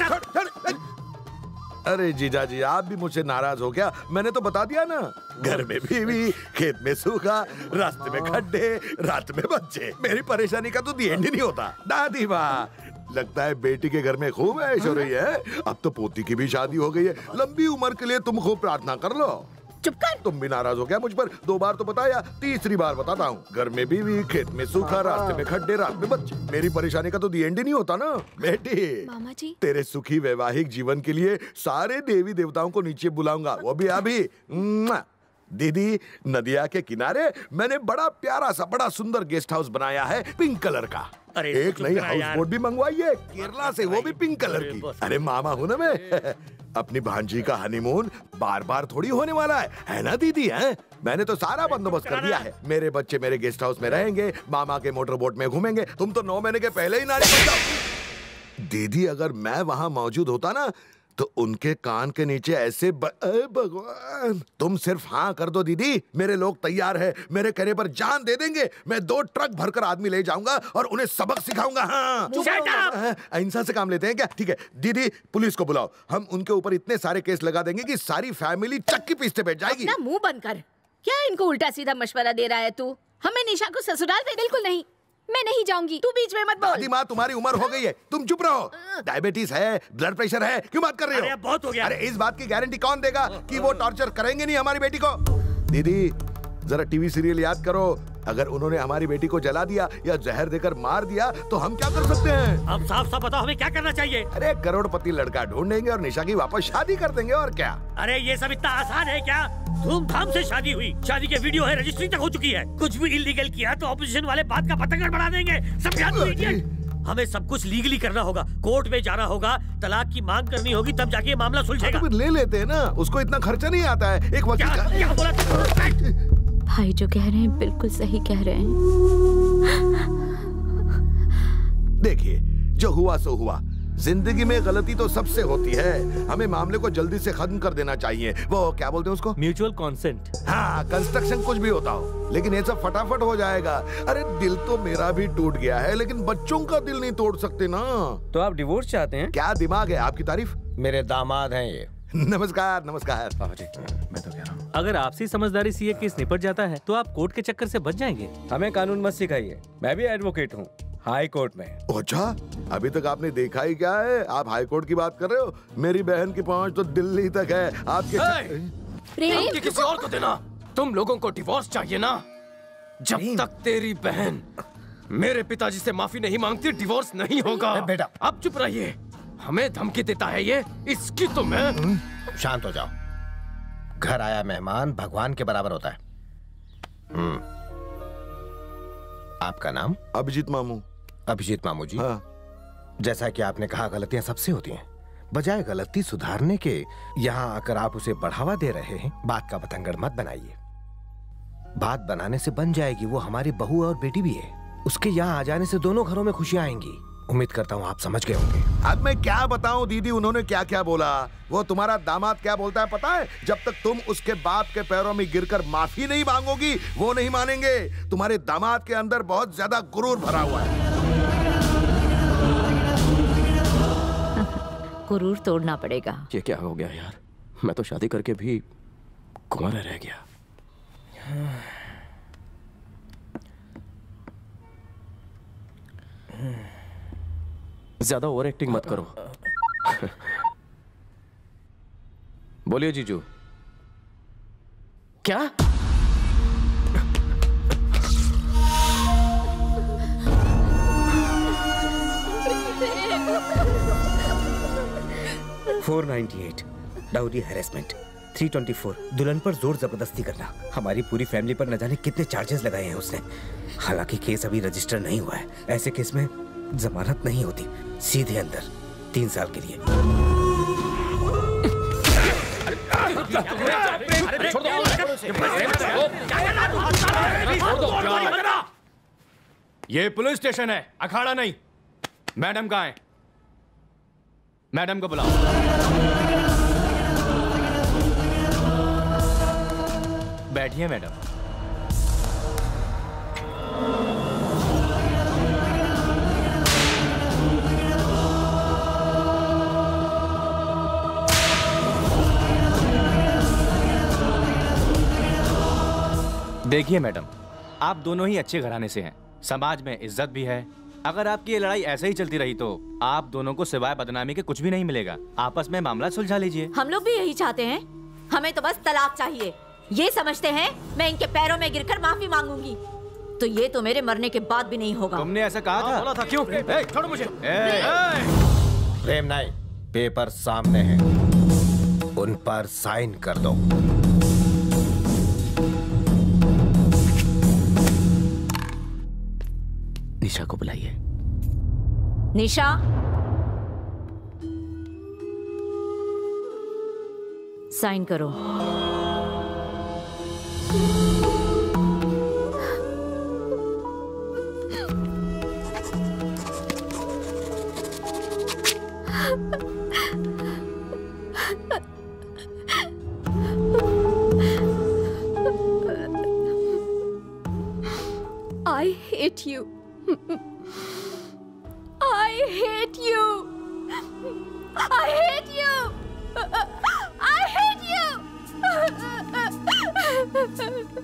अरे जीजा जी, आप भी मुझसे नाराज हो क्या? मैंने तो बता दिया ना, घर में बीवी, खेत में सूखा, रास्ते में खड्डे, रात में बच्चे। मेरी परेशानी का तो दी एंड ही नहीं होता। दादी माँ, लगता है बेटी के घर में खूब ऐश हो रही है। अब तो पोती की भी शादी हो गई है। लंबी उम्र के लिए तुम खूब प्रार्थना कर लो।
चुप कर।
तुम भी नाराज हो गया मुझ पर? 2 बार तो बताया, तीसरी बार बताता हूँ। घर में बीवी, खेत में सूखा, रास्ते में खड्डे, रात में बच्चे। मेरी परेशानी का तो दी एंड ही नहीं होता ना। बेटी,
मामा जी,
तेरे सुखी वैवाहिक जीवन के लिए सारे देवी देवताओं को नीचे बुलाऊंगा, वो भी अभी। दीदी, नदिया के किनारे मैंने बड़ा प्यारा सा बड़ा सुंदर गेस्ट हाउस बनाया है, पिंक कलर का। अरे एक नई हाउस बोट भी मंगवाई है केरला से, वो भी पिंक कलर की। अरे मामा हूं ना मैं। अपनी भांजी का हनीमून बार बार थोड़ी होने वाला है ना दीदी? है, मैंने तो सारा बंदोबस्त कर दिया है। मेरे बच्चे मेरे गेस्ट हाउस में रहेंगे, मामा के मोटर बोट में घूमेंगे। तुम तो 9 महीने के पहले ही नारी बन जाओ। दीदी, अगर मैं वहां मौजूद होता ना तो उनके कान के नीचे ऐसे भगवान। तुम सिर्फ हाँ कर दो दीदी, मेरे लोग तैयार है। मेरे कहने पर जान दे देंगे। मैं 2 ट्रक भरकर आदमी ले जाऊंगा और उन्हें सबक सिखाऊंगा। हाँ, अहिंसा से काम लेते हैं क्या? ठीक है दीदी, पुलिस को बुलाओ। हम उनके ऊपर इतने सारे केस लगा देंगे कि सारी फैमिली चक्की पीसते बैठ जाएगी।
अपना मुंह बंद कर। क्या इनको उल्टा सीधा मशवरा दे रहा है तू? हमें निशा को ससुराल भेज।
बिल्कुल नहीं, मैं नहीं जाऊंगी।
तू बीच में मत बोल।
दादी माँ, तुम्हारी उम्र हो गई है, तुम चुप रहो। डायबिटीज है, ब्लड प्रेशर है, क्यों बात कर रहे हो?
अरे बहुत हो गया।
अरे इस बात की गारंटी कौन देगा कि वो टॉर्चर करेंगे नहीं हमारी बेटी को? दीदी जरा टीवी सीरियल याद करो, अगर उन्होंने हमारी बेटी को जला दिया या जहर देकर मार दिया तो हम क्या कर सकते हैं?
अब साफ साफ बताओ हमें क्या करना चाहिए?
अरे करोड़पति लड़का ढूंढेंगे और निशा की वापस शादी कर देंगे, और क्या?
अरे ये सब इतना आसान है क्या? धूमधाम से शादी हुई, शादी के वीडियो है, रजिस्ट्री तक हो चुकी है। कुछ भी इलीगल किया तो ऑपोजिशन वाले बात का पतंगड़ बढ़ा देंगे। समझा तू इडियट? हमें सब कुछ लीगली करना होगा, कोर्ट में जाना होगा, तलाक की मांग करनी होगी, तब जाके ये मामला सुलझेगा।
तो फिर ले लेते हैं ना, उसको इतना खर्चा नहीं आता है। एक वकील
क्या बोला?
भाई जो कह रहे हैं बिल्कुल सही कह रहे हैं।
देखिए, जो हुआ सो हुआ। जिंदगी में गलती तो सबसे होती है, हमें मामले को जल्दी से खत्म कर देना चाहिए। वो क्या बोलते हैं उसको?
Mutual consent.
हाँ, कंस्ट्रक्शन कुछ भी होता हो, लेकिन ये सब फटाफट हो जाएगा। अरे दिल तो मेरा भी टूट गया है, लेकिन बच्चों का दिल नहीं तोड़ सकते ना।
तो आप डिवोर्स चाहते हैं?
क्या दिमाग है आपकी तारीफ?
मेरे दामाद हैं ये।
नमस्कार नमस्कार।
मैं तो कह रहा हूँ, अगर आपसी समझदारी से ये केस निपट जाता है तो आप कोर्ट के चक्कर से बच जाएंगे।
हमें कानून मत सिखाइए, मैं भी एडवोकेट हूँ हाई कोर्ट में।
अच्छा, अभी तक आपने देखा ही क्या है? आप हाई कोर्ट की बात कर रहे हो? मेरी बहन की पहुंच तो दिल्ली तक है। आपके
प्रेम किसी और को देना। तुम लोगों को डिवोर्स चाहिए ना? जब तक तेरी बहन मेरे पिताजी से माफी नहीं मांगती, डिवोर्स नहीं होगा।
बेटा
अब चुप रहिए, हमें धमकी देता है ये, इसकी तो मैं।
शांत हो जाओ। घर आया मेहमान भगवान के बराबर होता है। आपका नाम?
अभिजीत मामू।
अभिजीत मामू जी।
हाँ।
जैसा कि आपने कहा, गलतियां सबसे होती हैं। बजाय गलती सुधारने के यहाँ आकर आप उसे बढ़ावा दे रहे हैं। बात का बतंगड़ मत बनाइए, बात बनाने से बन जाएगी। वो हमारी बहू और बेटी भी है, उसके यहाँ आ जाने से दोनों घरों में खुशियां आएंगी। उम्मीद करता हूँ आप समझ गए होंगे।
अब मैं क्या बताऊं दीदी, उन्होंने क्या क्या बोला। वो तुम्हारा दामाद क्या बोलता है पता है? जब तक तुम उसके बाप के पैरों में गिरकर माफी नहीं मांगोगी, वो नहीं मानेंगे। तुम्हारे दामाद के अंदर बहुत ज्यादा गुरूर भरा हुआ है।
गुरूर तोड़ना पड़ेगा।
ये क्या हो गया यार, मैं तो शादी करके भी कुंवारा रह गया। ज्यादा ओवर एक्टिंग मत करो। बोलिए जीजू। क्या?
$498 डाउरी हैरेसमेंट, 324 दुल्हन पर जोर जबरदस्ती करना। हमारी पूरी फैमिली पर न जाने कितने चार्जेस लगाए हैं उसने। हालांकि केस अभी रजिस्टर नहीं हुआ है। ऐसे केस में जमानत नहीं होती, सीधे अंदर 3 साल के लिए।
ये पुलिस स्टेशन है, अखाड़ा नहीं। मैडम कहाँ है? मैडम को बुलाओ।
बैठिए मैडम। देखिए मैडम, आप दोनों ही अच्छे घराने से हैं, समाज में इज्जत भी है। अगर आपकी ये लड़ाई ऐसे ही चलती रही तो आप दोनों को सिवाय बदनामी के कुछ भी नहीं मिलेगा। आपस में मामला सुलझा लीजिए।
हम लोग भी यही चाहते हैं। हमें तो बस तलाक चाहिए। ये समझते हैं मैं इनके पैरों में गिरकर माफी मांगूंगी, तो ये तो मेरे मरने के बाद भी नहीं होगा।
तुमने ऐसा कहा था?
बोला था क्यों? छोड़ो मुझे।
प्रेम नहीं, पेपर सामने हैं, उन पर साइन कर दो।
निशा को बुलाइए।
निशा, साइन करो।
I hate you. I hate you. I hate you. I hate you.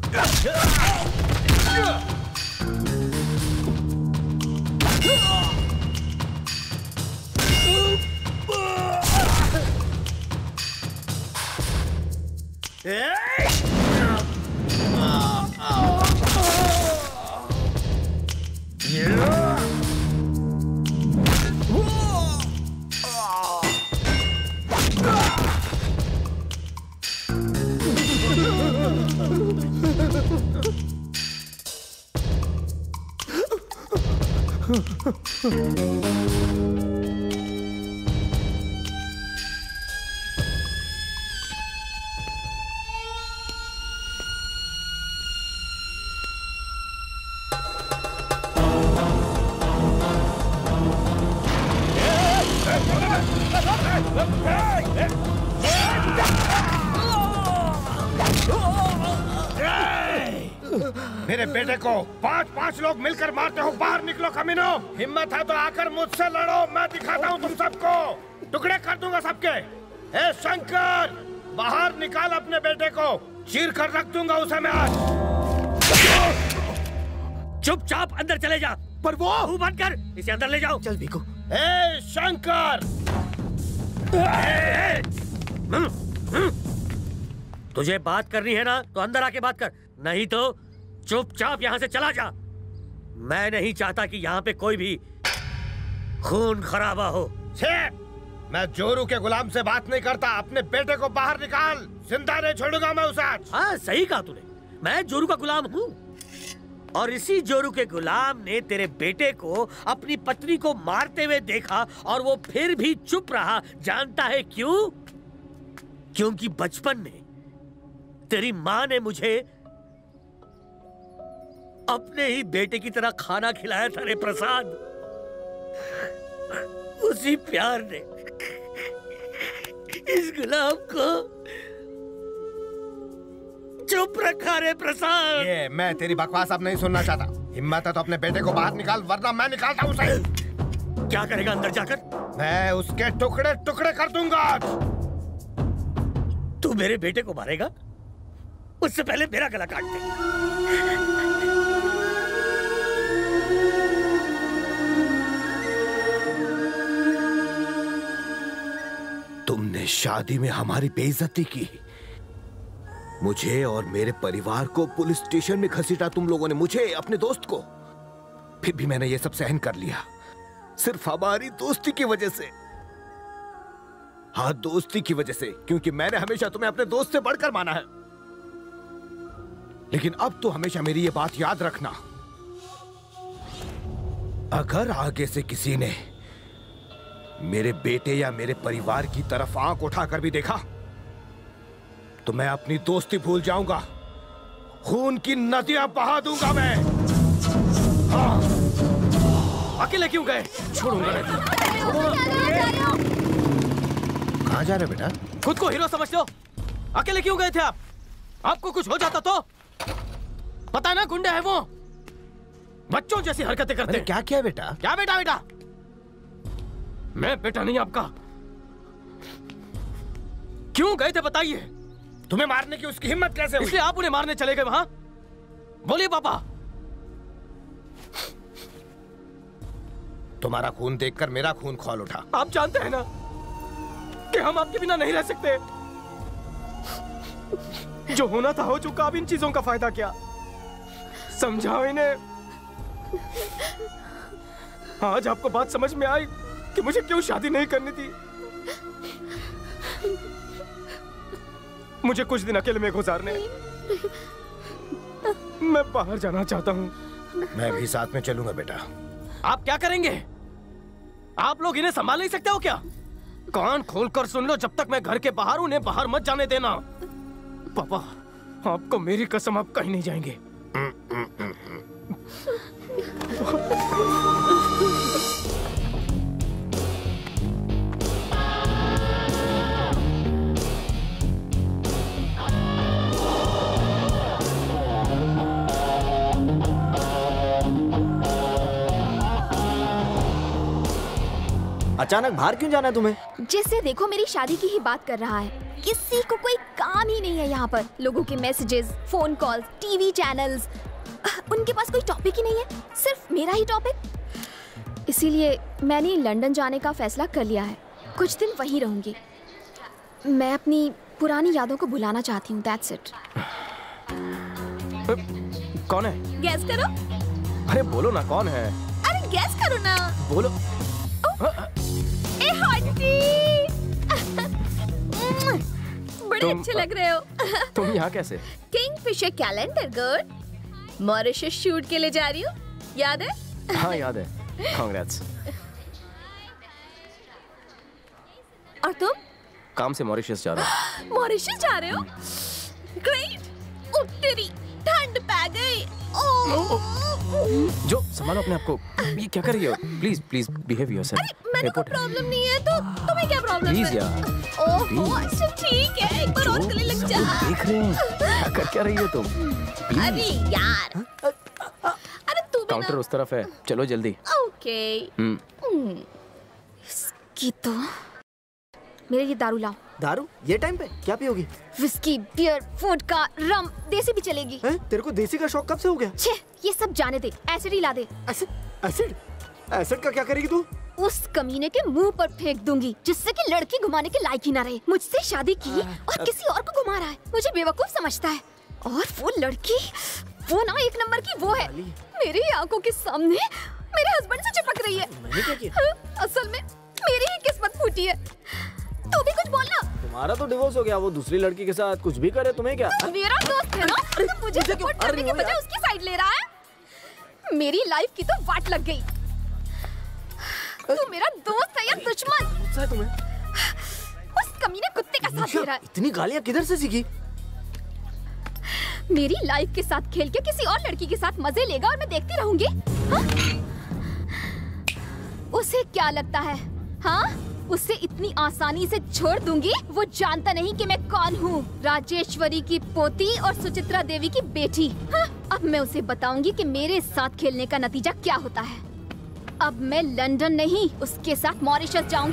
मेरे बेटे को 5-5 लोग मिलकर मारते हो। बाहर निकलो कमीनो। हिम्मत है तो आकर मुझसे लड़ो, मैं दिखाता हूँ तुम सबको। टुकड़े कर दूंगा सबके। ए शंकर, बाहर निकाल अपने बेटे को, चीर कर रख दूंगा उसे मैं आज।
चुपचाप अंदर चले जा।
पर वो
मुंह बंद कर, इसे अंदर ले जाओ।
चल बीको।
ए शंकर,
तुझे बात करनी है ना तो अंदर आके बात कर, नहीं तो चुपचाप यहाँ से चला जा। मैं नहीं चाहता कि यहाँ पे कोई भी खून खराबा हो।
मैं जोरू के गुलाम से बात नहीं करता। अपने बेटे को बाहर निकाल, जिंदा नहीं छोड़ूंगा मैं उसे आज।
हाँ सही कहा तूने, मैं जोरू का गुलाम हूँ। और इसी जोरू के गुलाम ने तेरे बेटे को अपनी पत्नी को मारते हुए देखा और वो फिर भी चुप रहा। जानता है क्यों? क्योंकि बचपन में तेरी माँ ने मुझे अपने ही बेटे की तरह खाना खिलाया था रे प्रसाद। उसी प्यार ने इस गुलाम को चुप रखा रे प्रसाद।
ये मैं तेरी बकवास अब नहीं सुनना चाहता। हिम्मत है तो अपने बेटे को बाहर निकाल, वरना मैं निकालता हूँ उसे।
क्या करेगा अंदर जाकर?
मैं उसके टुकड़े टुकड़े कर दूंगा आज।
तू मेरे बेटे को मारेगा? उससे पहले मेरा गला काट दे।
तुमने शादी में हमारी बेइज्जती की, मुझे और मेरे परिवार को पुलिस स्टेशन में घसीटा तुम लोगों ने, मुझे, अपने दोस्त को। फिर भी मैंने ये सब सहन कर लिया, सिर्फ हमारी दोस्ती की वजह से। हाँ, दोस्ती की वजह से, क्योंकि मैंने हमेशा तुम्हें अपने दोस्त से बढ़कर माना है। लेकिन अब तो हमेशा मेरी ये बात याद रखना, अगर आगे से किसी ने मेरे बेटे या मेरे परिवार की तरफ आंख उठाकर भी देखा तो मैं अपनी दोस्ती भूल जाऊंगा, खून की नदियां बहा दूंगा मैं। हाँ।
अकेले क्यों गए? छोड़ूंगा नहीं।
कहाँ जा रहे बेटा?
खुद को हीरो समझते हो? अकेले क्यों गए थे आप? आपको कुछ हो जाता तो? पता ना, गुंडे हैं वो, बच्चों जैसी हरकतें करते हैं।
क्या किया बेटा?
क्या बेटा? बेटा मैं बेटा नहीं आपका। क्यों गए थे बताइए?
तुम्हें मारने की उसकी हिम्मत कैसे हुई?
इसलिए आप उन्हें मारने चले गए वहां? बोलिए पापा।
तुम्हारा खून देखकर मेरा खून खौल उठा।
आप जानते हैं ना कि हम आपके बिना नहीं रह सकते। जो होना था हो चुका, अब इन चीजों का फायदा क्या? समझाओ इन्हें। आज आपको बात समझ में आई कि मुझे क्यों शादी नहीं करनी थी। मुझे कुछ दिन अकेले में गुजारने, मैं बाहर जाना चाहता हूँ।
मैं भी साथ में चलूंगा बेटा।
आप क्या करेंगे? आप लोग इन्हें संभाल नहीं सकते हो क्या? कान खोलकर सुन लो, जब तक मैं घर के बाहर, उन्हें बाहर मत जाने देना। पापा, आपको मेरी कसम, आप कहीं नहीं जाएंगे।
अचानक बाहर क्यों जाना है तुम्हें?
जिससे देखो मेरी शादी की ही बात कर रहा है। किसी को कोई काम काम ही नहीं है यहाँ पर। लोगों के messages, phone calls, TV channels, उनके पास कोई टॉपिक ही नहीं है, सिर्फ मेरा ही टॉपिक। इसीलिए मैंने लंदन जाने का फैसला कर लिया है। कुछ दिन वहीं रहूंगी। मैं अपनी पुरानी यादों को भुलाना चाहती हूँ। That's it.
कौन है?
गैस करो।
अरे बोलो ना, कौन है?
अरे गैस करो ना।
बोलो।
ए हॉटी। बड़े अच्छे लग रहे हो।
तुम यहाँ कैसे?
Kingfisher calendar girl. Mauritius shoot के लिए जा रही हूँ, याद है?
हाँ याद है। कांग्रेट्स।
और तुम?
काम से मॉरिशस जा रहा हूँ।
मॉरिशस जा रहे हो? ग्रेट। तेरी ठंड पै गई।
जो संभालो अपने आप को। ये क्या कर रही हो? Please please behave yourself.
मैंने कोई प्रॉब्लम नहीं है तो तुम्हें क्या प्रॉब्लम है?
प्लीज यार।
ओह अच्छा ठीक है, एक बार और गले लग जा।
देख रहे हैं क्या कर क्या रही हो तुम?
अरे यार। अरे तू
काउंटर उस तरफ है, चलो जल्दी।
ओके। इसकी तो मेरे लिए दारू लाओ।
दारू? ये टाइम पे क्या पियोगी?
विस्की, बियर, वोडका, रम, देसी भी चलेगी।
हैं? तेरे को देसी का शौक कब से हो गया?
छे, ये सब जाने दे, एसिड ही ला दे।
एसिड? एसिड का क्या करेगी तू?
उस कमीने के मुंह पर फेंक दूंगी, जिससे कि लड़की घुमाने के लायक ही ना रहे। मुझसे शादी की और किसी और को घुमा रहा है, मुझे बेवकूफ समझता है। और वो लड़की, वो ना एक नंबर की वो है, मेरी आंखों के सामने मेरे हस्बैंड से चिपक रही है।
मैंने क्या किया?
असल में मेरी ही किस्मत फूटी है। तू भी कुछ बोलना।
तुम्हारा तो डिवोर्स हो गया, वो दूसरी लड़की के साथ कुछ भी करे, तुम्हें क्या?
मेरा दोस्त है ना, तो मुझे सपोर्ट करने के बजाय उसकी साइड ले रहा है। मेरी लाइफ की तो वाट लग गई। तू मेरा दोस्त है या दुश्मन?
गुस्सा है तुम्हें?
उस कमीने कुत्ते का साथ दे रहा है।
इतनी गालियां किधर से सीखी?
मेरी लाइफ के साथ खेल के किसी और लड़की के साथ मजे लेगा और मैं देखती रहूंगी? हाँ? उसे क्या लगता है? हाँ? उसे इतनी आसानी से छोड़ दूंगी? वो जानता नहीं कि मैं कौन हूँ। राजेश्वरी की पोती और सुचित्रा देवी की बेटी। हाँ? अब मैं उसे बताऊंगी कि मेरे साथ खेलने का नतीजा क्या होता है। अब मैं लंदन नहीं, उसके साथ मॉरिशस जाऊंगी।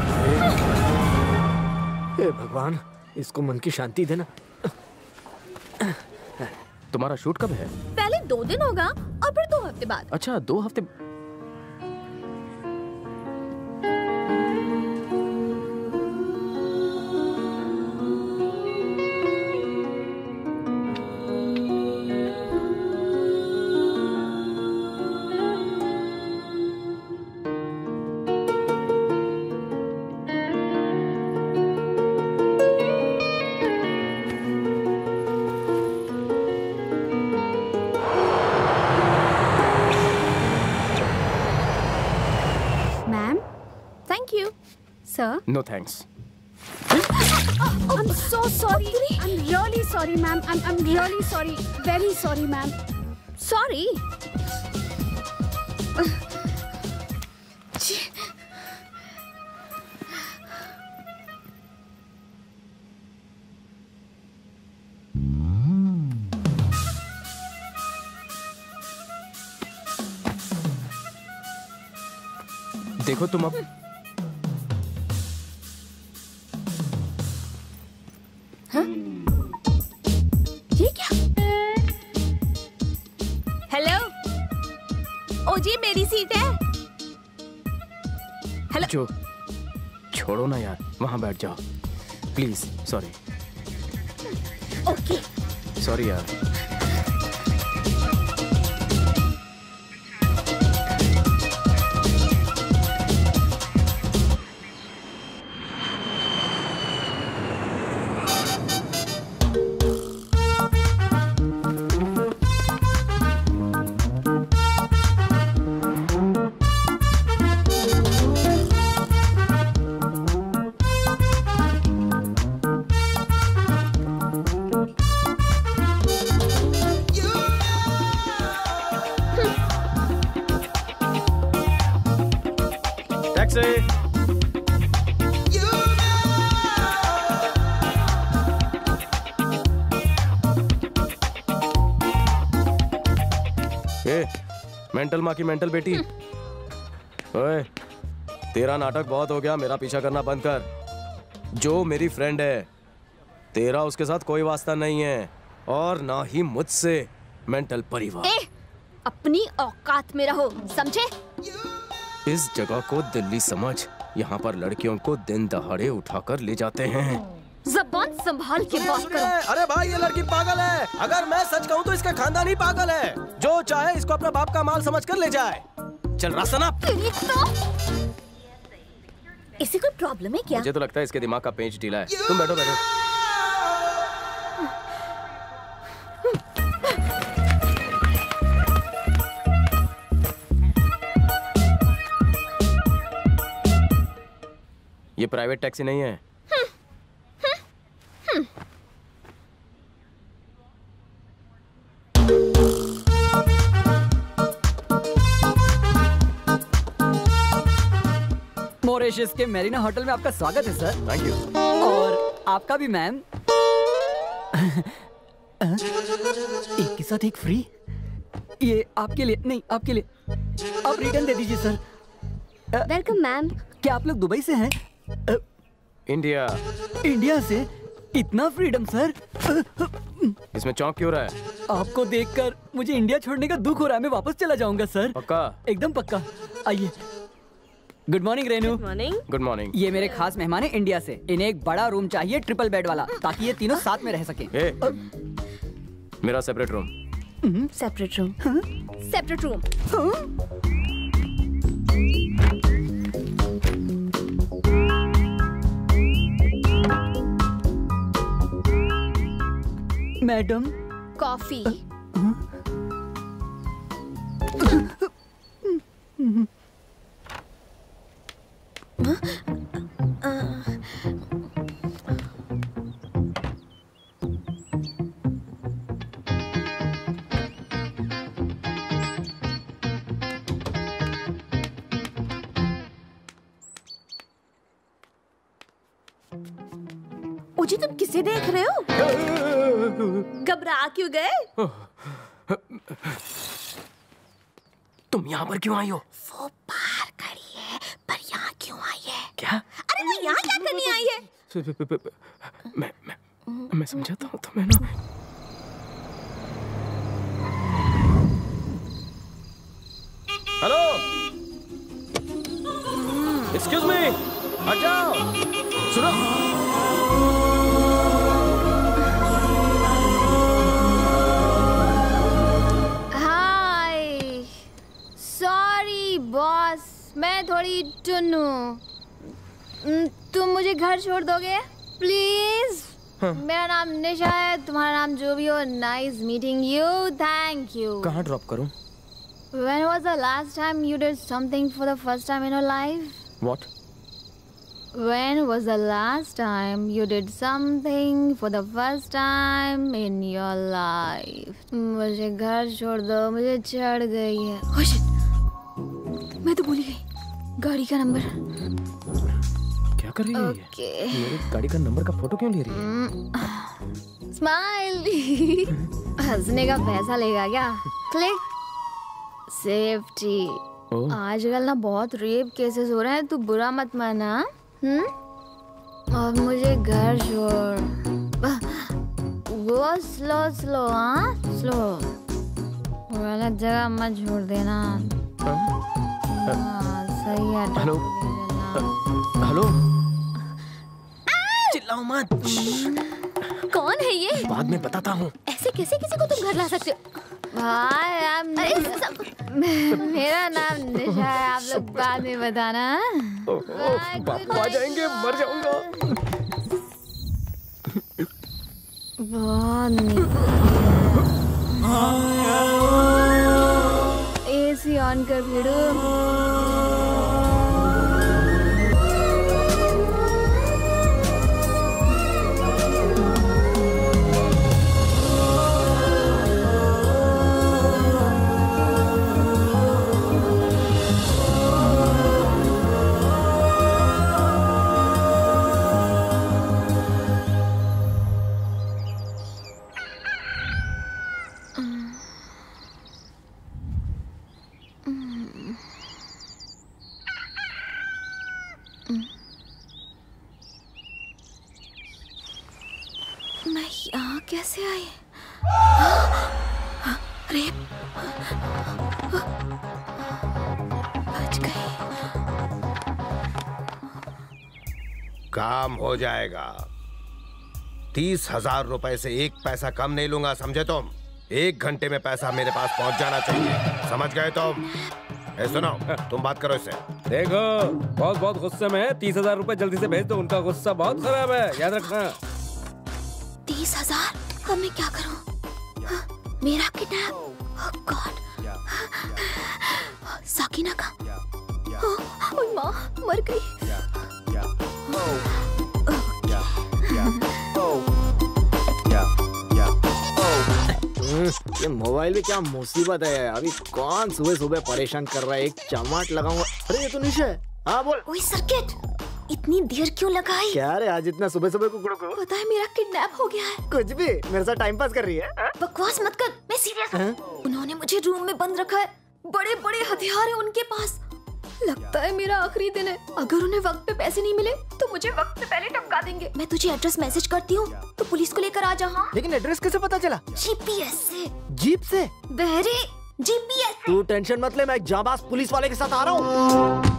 हे भगवान, इसको मन की शांति देना।
तुम्हारा शूट कब है?
पहले 2 दिन होगा और फिर 2 हफ्ते बाद।
अच्छा 2 हफ्ते।
Sir?
No thanks.
I'm so sorry. I'm really sorry, ma'am. I'm really sorry. Very sorry, ma'am.
Sorry?
देखो तुम अब
हाँ? ये क्या? हेलो? ओ जी मेरी सीट है। हेलो?
जो छोड़ो ना यार, वहां बैठ जाओ प्लीज। सॉरी।
ओके।
सॉरी यार। मेंटल माँ की मेंटल बेटी। ओए, तेरा नाटक बहुत हो गया, मेरा पीछा करना बंद कर। जो मेरी फ्रेंड है, तेरा उसके साथ कोई वास्ता नहीं है और ना ही मुझसे। मेंटल परिवार।
अपनी औकात में रहो, समझे?
इस जगह को दिल्ली समझ। यहाँ पर लड़कियों को दिन दहाड़े उठाकर ले जाते हैं।
ज़बान संभाल के बात करो।
अरे भाई, ये लड़की पागल है। अगर मैं सच कहूँ तो इसका खानदान ही पागल है। जो चाहे इसको अपना बाप का माल समझकर ले जाए। चल रास्ता ना।
इसे कोई प्रॉब्लम है क्या?
मुझे तो लगता है इसके दिमाग का पेंच ढीला है। तुम बैठो बैठो। ये प्राइवेट टैक्सी नहीं है।
मॉरिशस के मेरीना होटल में आपका स्वागत है सर।
Thank you.
और आपका भी मैम। एक के साथ एक फ्री। ये आपके लिए नहीं, आपके लिए। आप रिटर्न दे दीजिए सर।
Welcome ma'am.
क्या आप लोग दुबई से हैं?
इंडिया।
इंडिया से? इतना फ्रीडम सर।
इसमें चौंक क्यों रहा है?
आपको देखकर मुझे इंडिया छोड़ने का दुख हो रहा है। मैं वापस चला जाऊंगा सर।
पक्का?
एकदम पक्का। आइए। Good morning Renu.
Good morning.
Good morning.
ये मेरे खास मेहमान है इंडिया से। इन्हें एक बड़ा रूम चाहिए, ट्रिपल बेड वाला, ताकि ये तीनों साथ में रह सके।
मेरा separate room.
Separate room. Separate room.
Madam.
Coffee.
ओजी, तुम किसे देख रहे हो? घबरा क्यों गए?
तुम यहाँ पर क्यों आई हो?
वो बाहर खड़ी है, पर यहाँ क्यों आई है?
क्या?
अरे वो यहाँ क्या करने आई है?
मैं समझाता हूँ तुम्हें ना। हेलो, एक्सक्यूज मी, हट जाओ। सुनो,
बॉस, मैं थोड़ी टुन्नू। तुम मुझे घर छोड़ दोगे प्लीज? मेरा नाम निशा है, तुम्हारा नाम जो भी हो। Nice meeting you. Thank you.
कहाँ ड्रॉप करूं?
When was the last time you did something for the first time in your life?
What?
When was the last time you did something for the first time in your life? मुझे घर छोड़ दो, मुझे चढ़ गई है। Oh shit! मैं तो भूल गई गाड़ी का नंबर।
क्या कर रही है ये? मेरी गाड़ी का नंबर का फोटो क्यों ले रही है?
स्माइल। हंसने का पैसा लेगा क्या? क्लिक। सेफ्टी। आजकल ना बहुत रेप केसेस हो रहे हैं, तू बुरा मत माना। अब मुझे घर छोड़। वो स्लो स्लो, हाँ स्लो। गलत जगह मत छोड़ देना। सही है।
हेलो हेलो, चिल्लाओ मत।
कौन है ये?
बाद में बताता हूँ।
ऐसे कैसे किसी को तुम घर ला सकते हो?
भाई मेरा नाम निशा है, आप लोग बाद में बताना।
बापू आ जाएंगे, मर जाऊंगा।
बहुत एसी ऑन कर भिड़ो।
रेप। बच गए।
काम हो जाएगा। 30,000 रुपए से एक पैसा कम नहीं लूंगा, समझे तुम? 1 घंटे में पैसा मेरे पास पहुंच जाना चाहिए, समझ गए तुम? सुनो, तुम बात करो इससे।
देखो बहुत गुस्से में है, 30,000 रुपए जल्दी से भेज दो, उनका गुस्सा बहुत खराब है, याद रखना।
30,000? अब मैं क्या करूं? मेरा किडनैप? ओह गॉड। साकिना का? ओह माँ, मर गई।
ये मोबाइल में क्या मुसीबत है। अभी कौन सुबह सुबह परेशान कर रहा है। एक चमाट लगाऊंगा। अरे ये तो निशा है। हाँ बोल।
ओए सर्किट, इतनी देर क्यों लगाई?
क्या रे आज इतना सुबह सुबह कुकड़ों को?
पता है मेरा किडनैप हो गया है।
कुछ भी मेरे साथ टाइम पास कर रही है।
बकवास मत कर, मैं सीरियस हूँ। उन्होंने मुझे रूम में बंद रखा है, बड़े बड़े हथियार है उनके पास। लगता है मेरा आखिरी दिन है। अगर उन्हें वक्त पे पैसे नहीं मिले तो मुझे वक्त से पहले टपका देंगे। मैं तुझे एड्रेस मैसेज करती हूँ तो पुलिस को लेकर आ जा। हाँ?
लेकिन एड्रेस कैसे पता चला?
जीपीएस से।
जीप से?
बहरे जीपीएस।
तू टेंशन मत ले, मैं एक जाबाज पुलिस वाले के साथ आ रहा हूँ।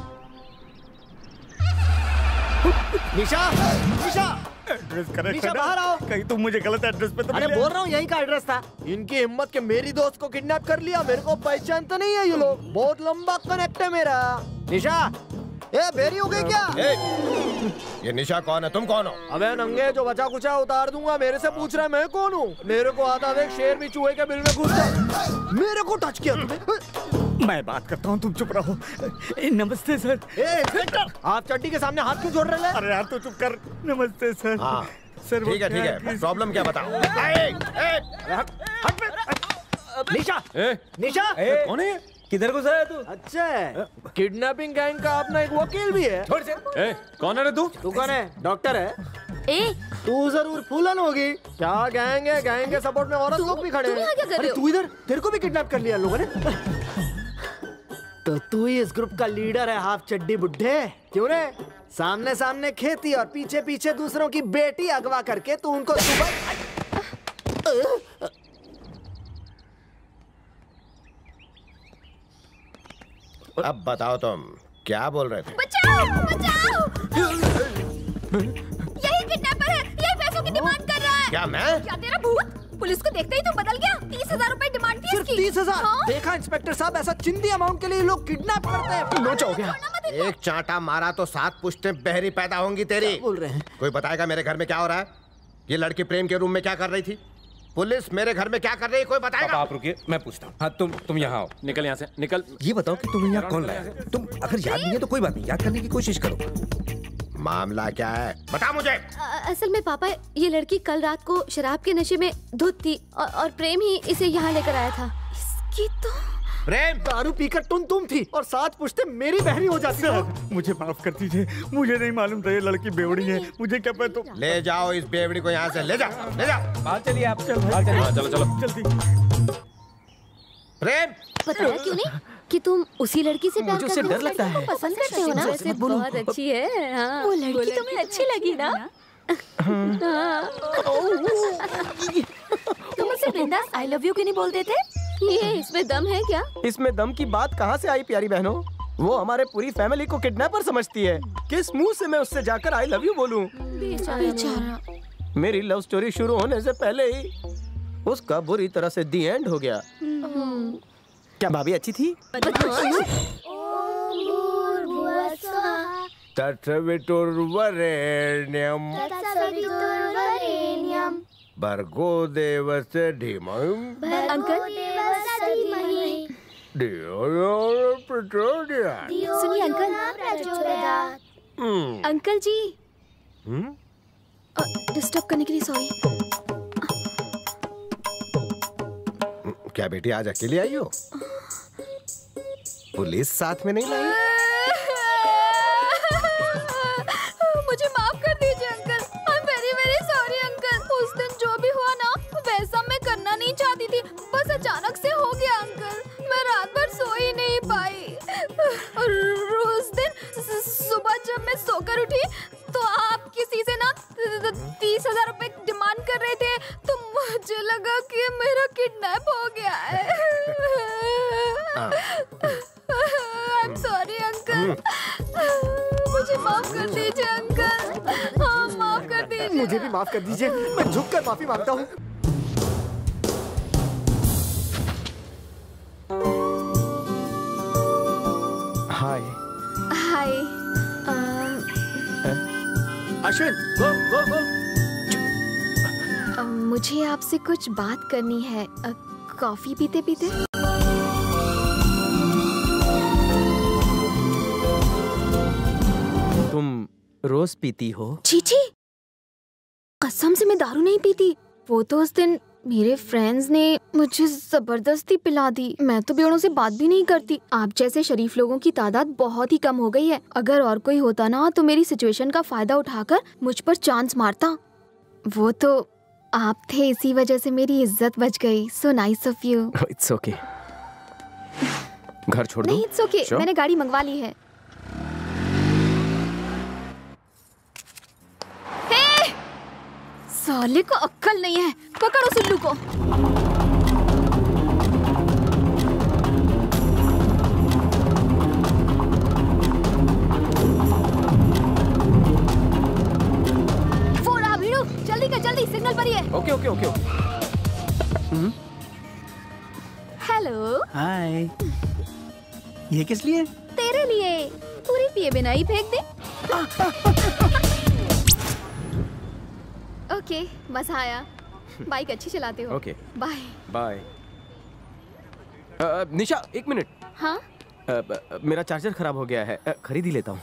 निशा, निशा,
एड्रेस करेक्ट
निशा बाहर आओ।
कहीं तुम मुझे गलत एड्रेस पे तो
अरे बोल रहा हूँ यही का एड्रेस था। इनकी हिम्मत के मेरी दोस्त को किडनैप कर लिया। मेरे को पहचानता नहीं है ये लोग। बहुत लंबा कनेक्ट है मेरा। निशा, ए बेरी हो गई क्या?
ये निशा कौन है? तुम कौन हो?
अबे नंगे, जो बचा कुचा उतार दूंगा। मेरे से पूछ रहा है मैं कौन हूँ? मेरे को आता देख, शेर भी चूहे के बिल में घुस जाए। मेरे को टच किया तुमने?
मैं बात करता हूँ, तुम चुप रहो। नमस्ते सर।
इंस्पेक्टर, आप चड्डी के सामने हाथ क्यों जोड़ रहे हैं?
अरे यार तू चुप कर। नमस्ते सर।
हाँ
सर
ठीक है, प्रॉब्लम क्या बताओ?
निशा, निशा,
कौन है? किधर घुसा है तू?
अच्छा, किडनैपिंग गैंग का अपना एक वकील भी है।
छोड़ से। कौन है रे तू?
तू कौन है? डॉक्टर है।
ए,
तू जरूर फूलन होगी। क्या गैंग है? गैंग के सपोर्ट में औरत लोग भी खड़े हैं। अरे तू इधर, तेरे को भी किडनैप कर लिया लोगों ने। तो तू ही इस ग्रुप का लीडर है, हाफ चड्डी बुड्ढे। क्यों रे? सामने सामने खेती और पीछे पीछे दूसरों की बेटी अगवा करके तू उनको
अब बताओ तुम क्या बोल रहे थे?
बचाओ, बचाओ! यही किडनैपर है, यही पैसों की डिमांड कर रहा है।
क्या मैं?
क्या तेरा भूत? पुलिस को देखते ही तो बदल गया। 30,000 रुपए डिमांड थी इसकी।
30,000?
हाँ?
देखा इंस्पेक्टर साहब, ऐसा चिंदी अमाउंट के लिए लोग किडनैप करते हैं। नोचा हो गया।
एक चांटा मारा तो 7 पुश्तें बहरी पैदा होंगी तेरी।
बोल रहे हैं?
कोई बताएगा मेरे घर में क्या हो रहा है? ये लड़की प्रेम के रूम में क्या कर रही थी? पुलिस मेरे घर में क्या कर रही है? कोई बताएगा?
आप रुकिए, मैं पूछता हूँ। हाँ तुम यहाँ आओ। निकल यहाँ से, निकल।
ये बताओ कि तुम्हें यहाँ कौन लाया? तुम अगर याद नहीं है तो कोई बात नहीं, याद करने की कोशिश करो।
मामला क्या है? बता मुझे।
असल में पापा, ये लड़की कल रात को शराब के नशे में धुत थी और प्रेम ही इसे यहाँ लेकर आया था।
इसकी तो
प्रेम दारू पीकर तुम थी और 7 पुश्ते मेरी बहरी हो जाती है।
मुझे माफ कर दीजिए, मुझे नहीं मालूम था ये लड़की बेवड़ी है। मुझे क्या पता। तो
ले जाओ इस बेवड़ी को यहाँ से, ले जाओ, ले जाओ।
बाहर चलिए आप, चलो
जल्दी।
प्रेम,
बताया क्यों नहीं कि तुम उसी लड़की से प्यार करते हो?
मुझे डर लगता है।
पसंद करते हो ना? वैसे बहुत अच्छी है। हाँ, वो लड़की तुम्हें अच्छी लगी ना?
तुम मुझसे बिंदास आई लव यू क्यों नहीं बोलते थे?
ये इसमें दम है क्या?
इसमें दम की बात कहाँ से आई प्यारी बहनों? वो हमारे पूरी फैमिली को किडनैपर समझती है। किस मुंह से मैं उससे जाकर आई लव यू बोलूं?
बेचारा।
मेरी लव स्टोरी शुरू होने से पहले ही उसका बुरी तरह से दी एंड हो गया। क्या भाभी अच्छी थी?
तत्सवितुर्वरेण्यं भर्गो देवस्य धीमहि
अंकल, सुनिए अंकल। अंकल जी, डिस्टर्ब करने के लिए सॉरी।
क्या बेटी आज अकेले आई हो? पुलिस साथ में नहीं लाई?
मुझे माफ कर दीजिए uncle. I am very very sorry uncle. उस दिन जो भी हुआ ना, वैसा मैं करना नहीं चाहती थी, बस अचानक से हो गया अंकल। मैं रात भर सो ही नहीं पाई। और उस दिन सुबह जब मैं सोकर उठी तो आप किसी से ना 30,000 रुपए डिमांड कर रहे थे, तो मुझे लगा कि मेरा किडनैप हो गया है। I'm sorry अंकल, मुझे माफ कर दीजिए अंकल, हाँ माफ कर दीजिए।
मुझे भी माफ कर दीजिए, मैं झुककर माफी मांगता हूँ।
हाय।
हाय।
अश्विन, गो गो गो।
मुझे आपसे कुछ बात करनी है। कॉफी पीते पीते।
तुम रोज पीती हो?
चीची, कसम से मैं दारू नहीं पीती। वो तो उस दिन मेरे फ्रेंड्स ने मुझे जबरदस्ती पिला दी। मैं तो बेड़ों से बात भी नहीं करती। आप जैसे शरीफ लोगों की तादाद बहुत ही कम हो गई है। अगर और कोई होता ना तो मेरी सिचुएशन का फायदा उठाकर मुझ पर चांस मारता। वो तो आप थे, इसी वजह से मेरी इज्जत बच गई। So nice of you.
It's okay. घर छोड़ दो।
नहीं इट्स ओके, मैंने गाड़ी मंगवा ली है। साले को अक्ल नहीं है, पकड़ो सिल्लू को। वो रहा भीड़ू, जल्दी कर जल्दी, सिग्नल पर ही है।
Okay okay okay.
Hello.
Hi. ये किस लिए?
तेरे लिए। पूरी पिए बिना ही फेंक दे। ओके, मजा आया। बाइक अच्छी चलाते हो।
Okay,
bye
bye. निशा, एक मिनट।
हाँ?
मेरा चार्जर खराब हो गया है, खरीद ही लेता हूँ।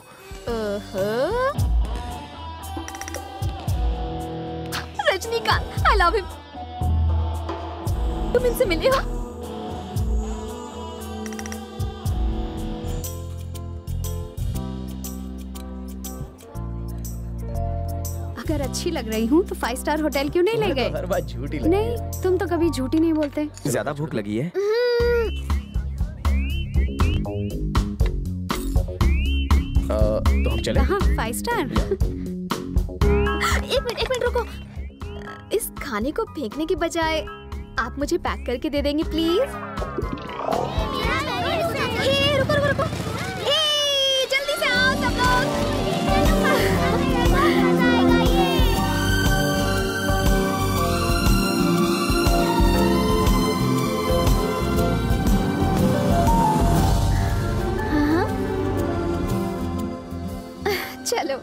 Rajinikanth, I love him. तुम इनसे मिले हो? अगर अच्छी लग रही हूँ तो 5 स्टार होटल क्यों नहीं ले गए?
हर बात झूठी लगती
नहीं, तुम तो कभी झूठी नहीं बोलते।
ज्यादा भूख लगी है? तो हम चले?
हाँ, 5 स्टार। एक मिनट रुको। इस खाने को फेंकने के बजाय आप मुझे पैक करके दे देंगे प्लीज? रुको। जल्दी से आओ सब लोग। चलो।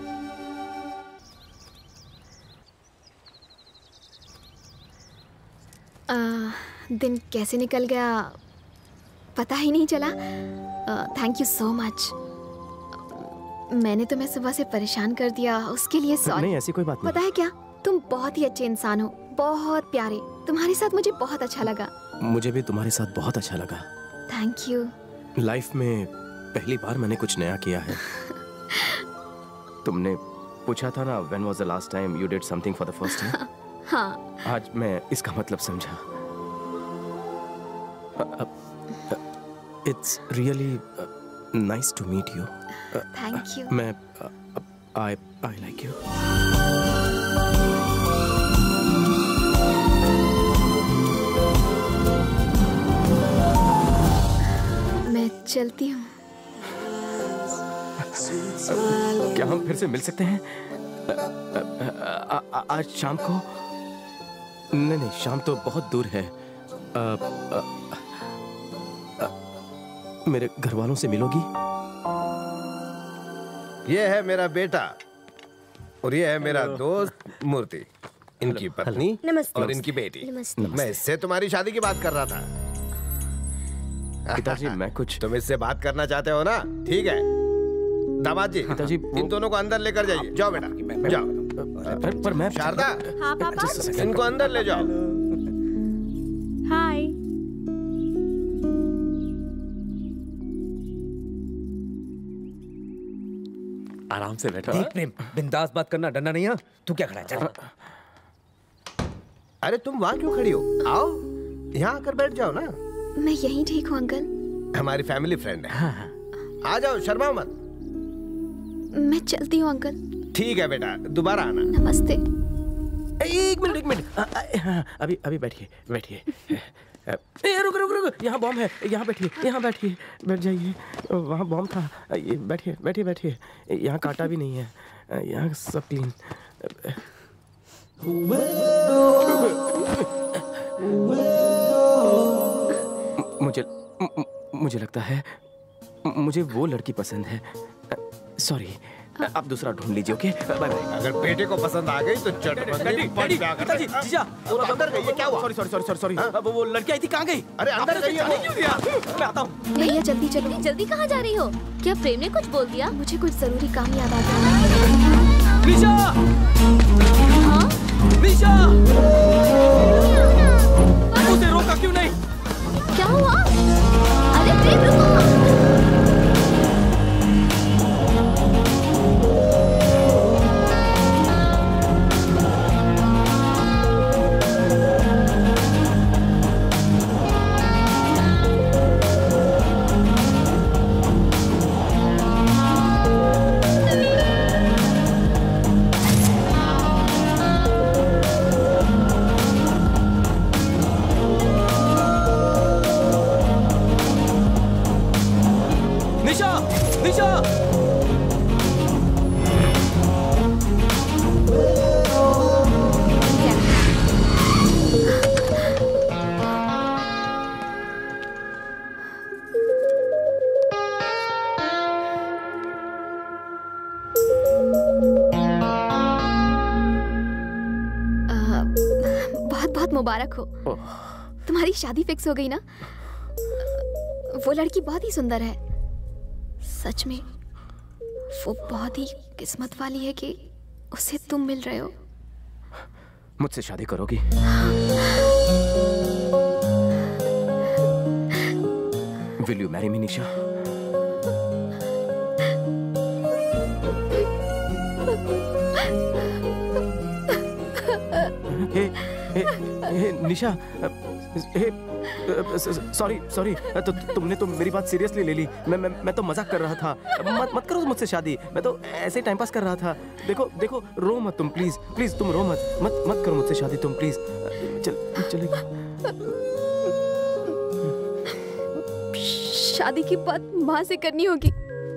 दिन कैसे निकल गया पता ही नहीं चला। Thank you so much. मैंने तुम्हें सुबह से परेशान कर दिया, उसके लिए सॉरी।
नहीं, ऐसी कोई बात नहीं।
पता है क्या, तुम बहुत ही अच्छे इंसान हो, बहुत प्यारे। तुम्हारे साथ मुझे बहुत अच्छा लगा।
मुझे भी तुम्हारे साथ बहुत अच्छा लगा।
Thank you.
लाइफ में पहली बार मैंने कुछ नया किया है। तुमने पूछा था ना, when was the last time you did something for the first time?
हाँ।
आज मैं इसका मतलब समझा। It's really nice to meet you.
Thank you.
मैं I like you.
मैं चलती हूँ।
क्या हम फिर से मिल सकते हैं आज शाम को? नहीं, शाम तो बहुत दूर है। मेरे घर वालों से मिलोगी?
ये है मेरा बेटा और ये है मेरा दोस्त मूर्ति, इनकी पत्नी और इनकी बेटी। मैं इससे तुम्हारी शादी की बात कर रहा था।
पिताजी, मैं कुछ
तुम इससे बात करना चाहते हो ना? ठीक है दामाद जी,
पिताजी
इन दोनों को अंदर लेकर जाइए। जाओ बेटा, जाओ।
पर मैं
शारदा,
हाँ पापा।
इनको अंदर ले जाओ।
हाय।
आराम से बैठो।
देख प्रेम, बिंदास बात करना, डरना नहीं है। तू क्या खड़ा है? चल।
अरे तुम वहाँ क्यों खड़ी हो? आओ यहाँ आकर बैठ जाओ ना।
मैं यहीं ठीक हूँ अंकल।
हमारी फैमिली फ्रेंड है। आ जाओ, शर्माओ मत।
मैं चलती हूँ अंकल।
ठीक है बेटा, दोबारा आना।
नमस्ते।
एक मिनट। अभी बैठिए।
रुक रुक रुक, यहाँ बॉम्ब है, यहाँ बैठिए, यहाँ बैठिए, बैठ जाइए। वहाँ बॉम्ब था, ये बैठिए बैठिए बैठिए, यहाँ कांटा भी नहीं है, यहाँ सब क्लीन। मुझे लगता है मुझे वो लड़की पसंद है। सॉरी, आप दूसरा ढूंढ लीजिए। Okay, bye bye.
अगर बेटे को पसंद आ गई तो
जीजा, अंदर गई है। क्या हुआ? सॉरी। वो लड़की आई थी, कहाँ गई?
अरे अंदर गई है वो।
मैं आता हूँ।
भैया जल्दी चलो।
जल्दी कहाँ जा रही हो? क्या प्रेम ने कुछ बोल दिया?
मुझे कुछ जरूरी काम याद आ गया।
निशा!
हाँ?
निशा! उसे रोका क्यों नहीं?
क्या हुआ? अरे प्रेम रुको।
मुबारक हो, तुम्हारी शादी फिक्स हो गई ना। वो लड़की बहुत ही सुंदर है, सच में वो बहुत ही किस्मत वाली है कि उससे तुम मिल रहे हो।
मुझसे शादी करोगी? Will you marry me, Nisha? Nisha, sorry, तो तुमने तो मेरी बात सीरियसली ले ली। मैं तो मजाक कर रहा था। मत करो मुझसे शादी, मैं तो ऐसे टाइम पास कर रहा था। देखो रो मत तुम, प्लीज तुम रो मत करो मुझसे शादी तुम, प्लीज। चलेगा।
शादी की बात माँ से करनी होगी।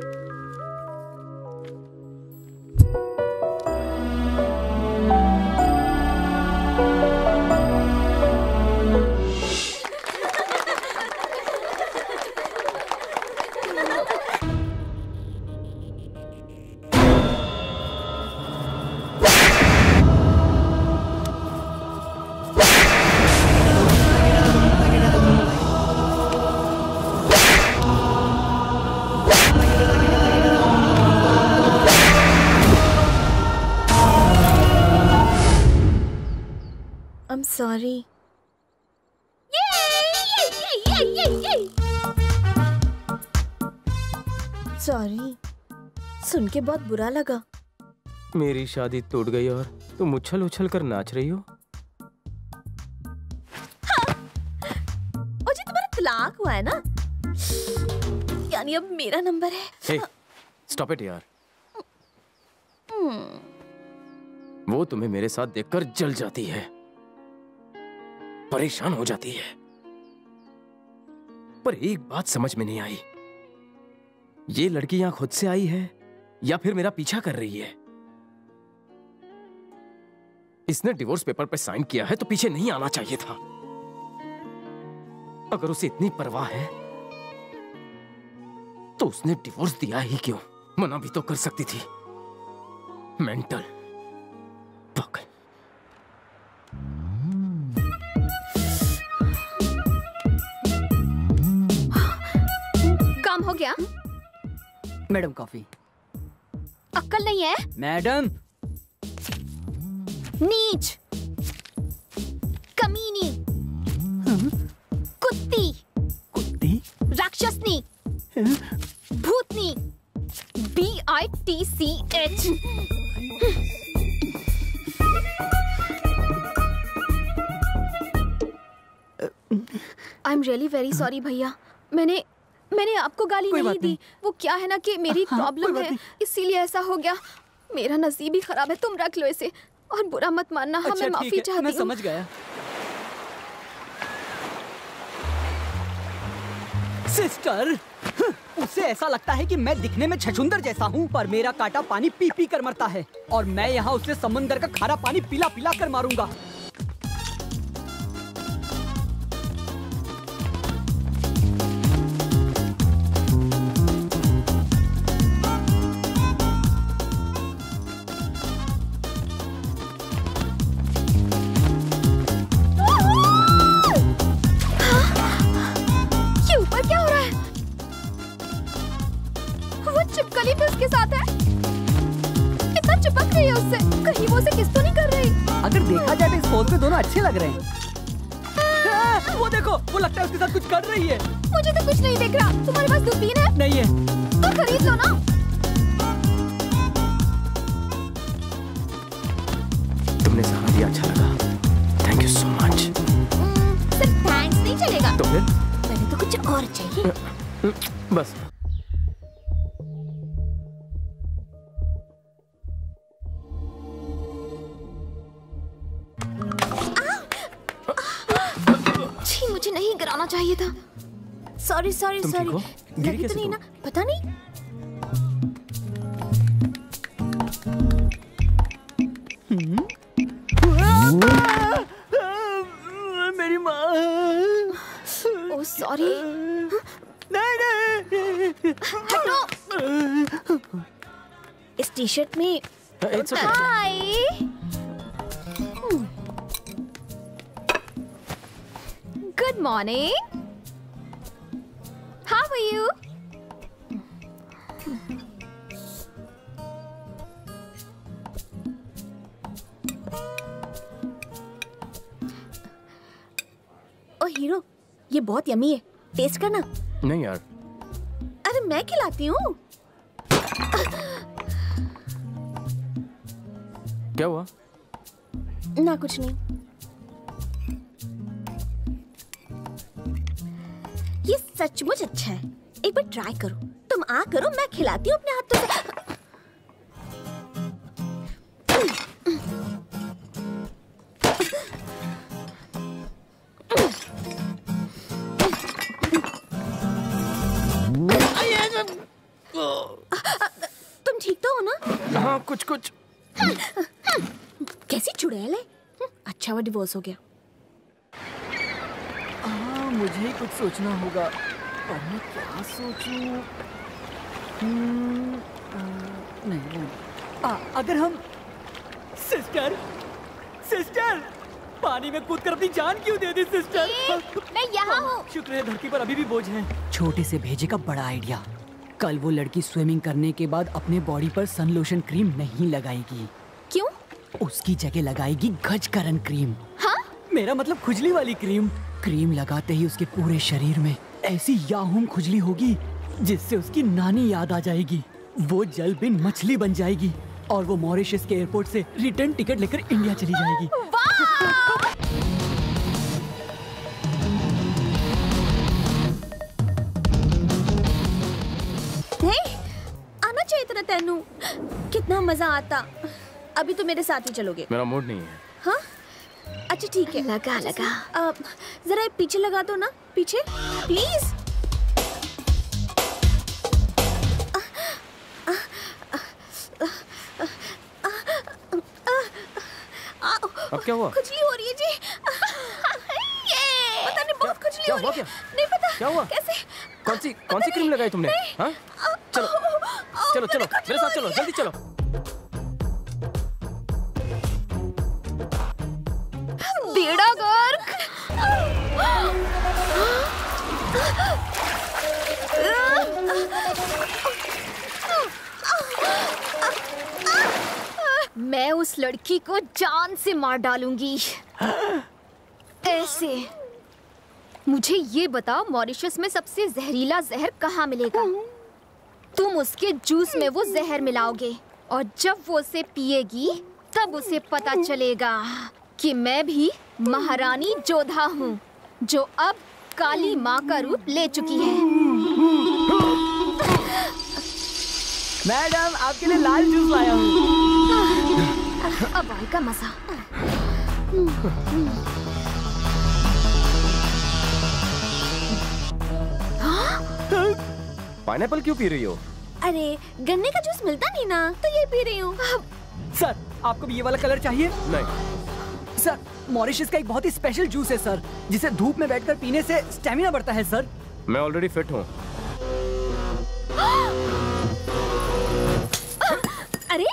सॉरी। सॉरी, सुन के बहुत बुरा लगा।
मेरी शादी टूट गई और तुम उछल उछल कर नाच रही हो।
हाँ। और जी तुम्हारा तलाक हुआ है ना, यानी अब मेरा नंबर है।
hey, stop it यार। वो तुम्हें मेरे साथ देखकर जल जाती है, परेशान हो जाती है, पर एक बात समझ में नहीं आई, ये लड़की यहां खुद से आई है या फिर मेरा पीछा कर रही है। इसने डिवोर्स पेपर पे साइन किया है तो पीछे नहीं आना चाहिए था। अगर उसे इतनी परवाह है तो उसने डिवोर्स दिया ही क्यों? मना भी तो कर सकती थी। मेंटल पागल।
काम हो गया?
Madam coffee.
अक्ल नहीं है
मैडम?
नीच, कमीनी, कुत्ती, राक्षसनी, भूतनी, BITCH। I am really very sorry भैया, मैंने आपको गाली नहीं दी। वो क्या है ना कि मेरी प्रॉब्लम है, इसीलिए ऐसा हो गया। मेरा नसीब ही खराब है। तुम रख लो इसे और बुरा मत मानना। हाँ, मैं माफी चाहती हूँ।
मैं समझ गया। सिस्टर, उसे ऐसा लगता है कि मैं दिखने में छछुंदर जैसा हूँ, पर मेरा कांटा पानी पी पी कर मरता है और मैं यहाँ उससे समंदर का खारा पानी पिला पिला कर मारूंगा।
चिपकली भी उसके साथ है। इतना चिपक रही है उससे, कहीं वो उसे किस तो नहीं कर रही।
अगर देखा जाए तो इस पोज में दोनों अच्छे लग रहे हैं। वो देखो, वो लगता है उसके साथ कुछ कर रही है।
मुझे तो कुछ नहीं दिख रहा। तुम्हारे पास दूरबीन है?
नहीं है।
तो खरीद लो ना।
तुमने सहारा दिया, अच्छा लगा। Thank you so much.
सिर्फ थैंक्स नहीं चलेगा।
तो फिर?
मैंने तो कुछ और चाहिए।
बस।
मुझे नहीं गिराना चाहिए था। Sorry sorry sorry.
लगी तो नहीं ना? पता नहीं।
मेरी माँ।
Oh sorry.
नहीं।
हटो। इस टी शर्ट में
hi. Good morning. How are you?
Oh hero, ये बहुत यम्मी है, टेस्ट करना।
नहीं यार।
अरे मैं खिलाती हूँ।
क्या हुआ?
ना कुछ नहीं। ये सचमुच अच्छा है, एक बार ट्राई करो। तुम आ करो, मैं खिलाती हूँ अपने हाथों से। तुम ठीक तो हो ना?
हाँ, कुछ कुछ।
कैसी चुड़ैल है। अच्छा, वो डिवोर्स हो गया।
मुझे ही कुछ सोचना होगा, पर मैं क्या सोचूं? नहीं। अगर हम सिस्टर पानी में कूदकर अपनी जान क्यों दे दी सिस्टर?
मैं यहाँ हूँ।
शुक्र है धरती पर अभी भी बोझ है। छोटे से भेजे का बड़ा आइडिया। कल वो लड़की स्विमिंग करने के बाद अपने बॉडी पर सन लोशन क्रीम नहीं लगाएगी।
क्यों?
उसकी जगह लगाएगी गजकरण क्रीम।
हाँ?
मेरा मतलब खुजली वाली क्रीम। क्रीम लगाते ही उसके पूरे शरीर में ऐसी याहूम खुजली होगी जिससे उसकी नानी याद आ जाएगी। वो जल बिन मछली बन जाएगी और वो मॉरिशस के एयरपोर्ट से रिटर्न टिकट लेकर इंडिया चली जाएगी।
आना चाहिए था तेनू, कितना मजा आता। अभी तो मेरे साथ ही चलोगे?
मेरा मूड नहीं है।
हाँ? अच्छा ठीक है।
लगा।
जरा पीछे लगा दो ना, पीछे प्लीज।
अब क्या हुआ?
खुजली हो रही है जी। पता नहीं, बहुत खुजली हो रही है। नहीं पता
क्या हुआ?
कैसे?
कौन सी क्रीम लगाई तुमने? हाँ? चलो मेरे साथ चलो, जल्दी चलो।
बेड़ा गर्क। मैं उस लड़की को जान से मार डालूंगी। ऐसे। मुझे ये बताओ, मॉरिशस में सबसे जहरीला जहर कहाँ मिलेगा? तुम उसके जूस में वो जहर मिलाओगे और जब वो उसे पिएगी तब उसे पता चलेगा कि मैं भी महारानी जोधा हूँ, जो अब काली माँ का रूप ले चुकी है।
मैडम, आपके लिए लाल जूस लाया हूँ।
अब आएगा मजा। हाँ?
पाइनएप्पल क्यों पी रही हो?
अरे गन्ने का जूस मिलता नहीं ना, तो ये पी रही हूँ।
सर आपको भी ये वाला कलर चाहिए?
नहीं
सर, मॉरिशस का एक बहुत ही स्पेशल जूस है सर, जिसे धूप में बैठकर पीने से स्टेमिना बढ़ता है सर।
मैं ऑलरेडी फिट हूँ।
अरे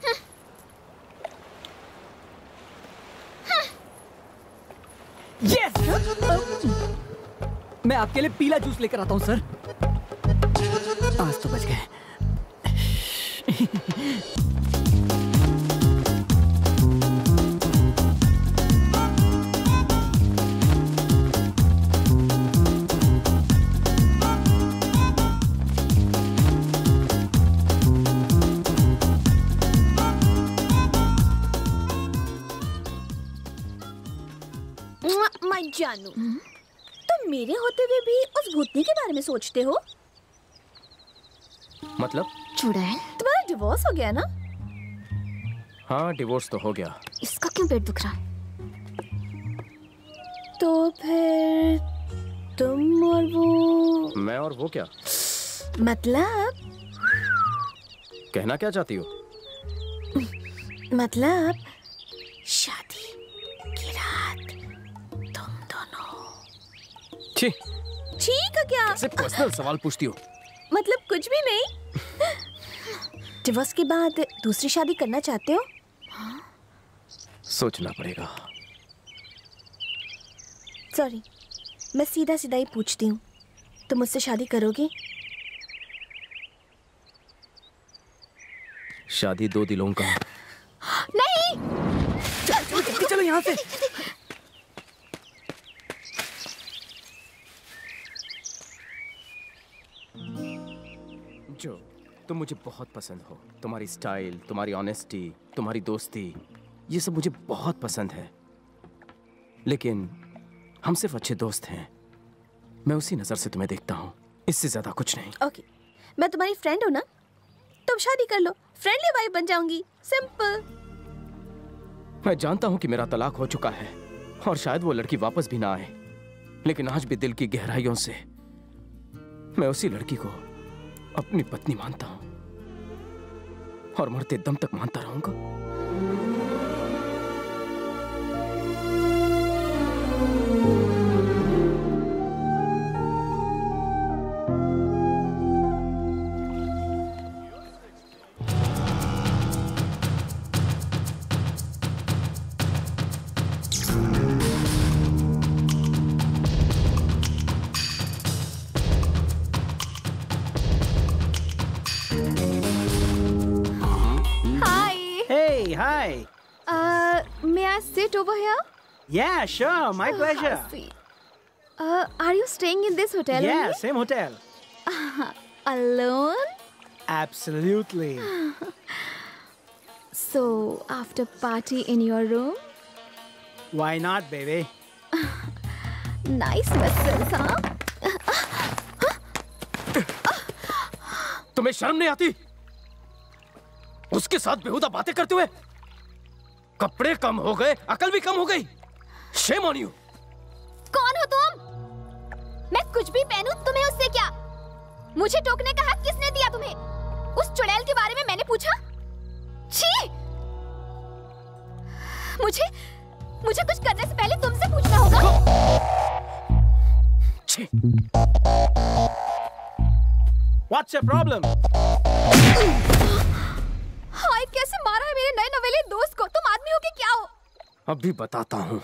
यस! मैं आपके लिए पीला जूस लेकर आता हूँ सर। आज तो बच गए।
मैं जानू, तुम मेरे होते हुए भी उस भूतनी के बारे में सोचते हो?
मतलब?
चुड़ैल, तुम्हारा डिवोर्स हो गया ना?
हाँ, डिवोर्स तो हो गया।
इसका क्यों पेट दुख रहा है? तो फिर तुम और वो?
मैं और वो क्या?
मतलब?
कहना क्या चाहती हो?
मतलब शादी की रात तुम दोनों।
छी,
ठीक है क्या?
कैसे पर्सनल सवाल पूछती हो?
मतलब कुछ भी नहीं। डिवोर्स के बाद दूसरी शादी करना चाहते हो?
सोचना पड़ेगा।
सॉरी, मैं सीधा सीधा ही पूछती हूँ, तुम मुझसे शादी करोगे?
शादी दो दिलों का।
नहीं!
चलो यहाँ से।
जो तुम मुझे बहुत पसंद हो, तुम्हारी स्टाइल, तुम्हारी ऑनेस्टी, तुम्हारी दोस्ती, ये सब मुझे बहुत पसंद है। लेकिन हम सिर्फ अच्छे दोस्त हैं। मैं उसी नजर से तुम्हें देखता हूँ, इससे ज्यादा कुछ नहीं।
ओके, मैं तुम्हारी फ्रेंड हूँ ना, तुम शादी कर लो, फ्रेंडली वाइफ बन जाऊंगी, सिंपल।
मैं जानता हूँ कि मेरा तलाक हो चुका है और शायद वो लड़की वापस भी ना आए, लेकिन आज भी दिल की गहराइयों से मैं उसी लड़की को अपनी पत्नी मानता हूँ और मरते दम तक मानता रहूंगा।
Hi.
May I sit over here?
Yeah, sure. My pleasure.
Are you staying in this hotel?
Yeah,
only?
same hotel.
Alone?
Absolutely.
So, after party in your room?
Why not, baby?
Nice muscles, huh?
तुम्हें शर्म नहीं आती? उसके साथ बेहुदा बातें करते हुए? कपड़े कम हो गए, अकल भी कम हो गई। Shame on you.
कौन हो तुम? मैं कुछ भी पहनूं, तुम्हें उससे क्या? मुझे टोकने का हक किसने दिया तुम्हें? उस चुड़ैल के बारे में मैंने पूछा? छी! मुझे कुछ करने से पहले तुमसे पूछना होगा।
छी!
What's your problem?
हाय, कैसे मारा है मेरे नए नवेले दोस्त को? तुम आदमी हो कि क्या हो?
अभी बताता हूँ।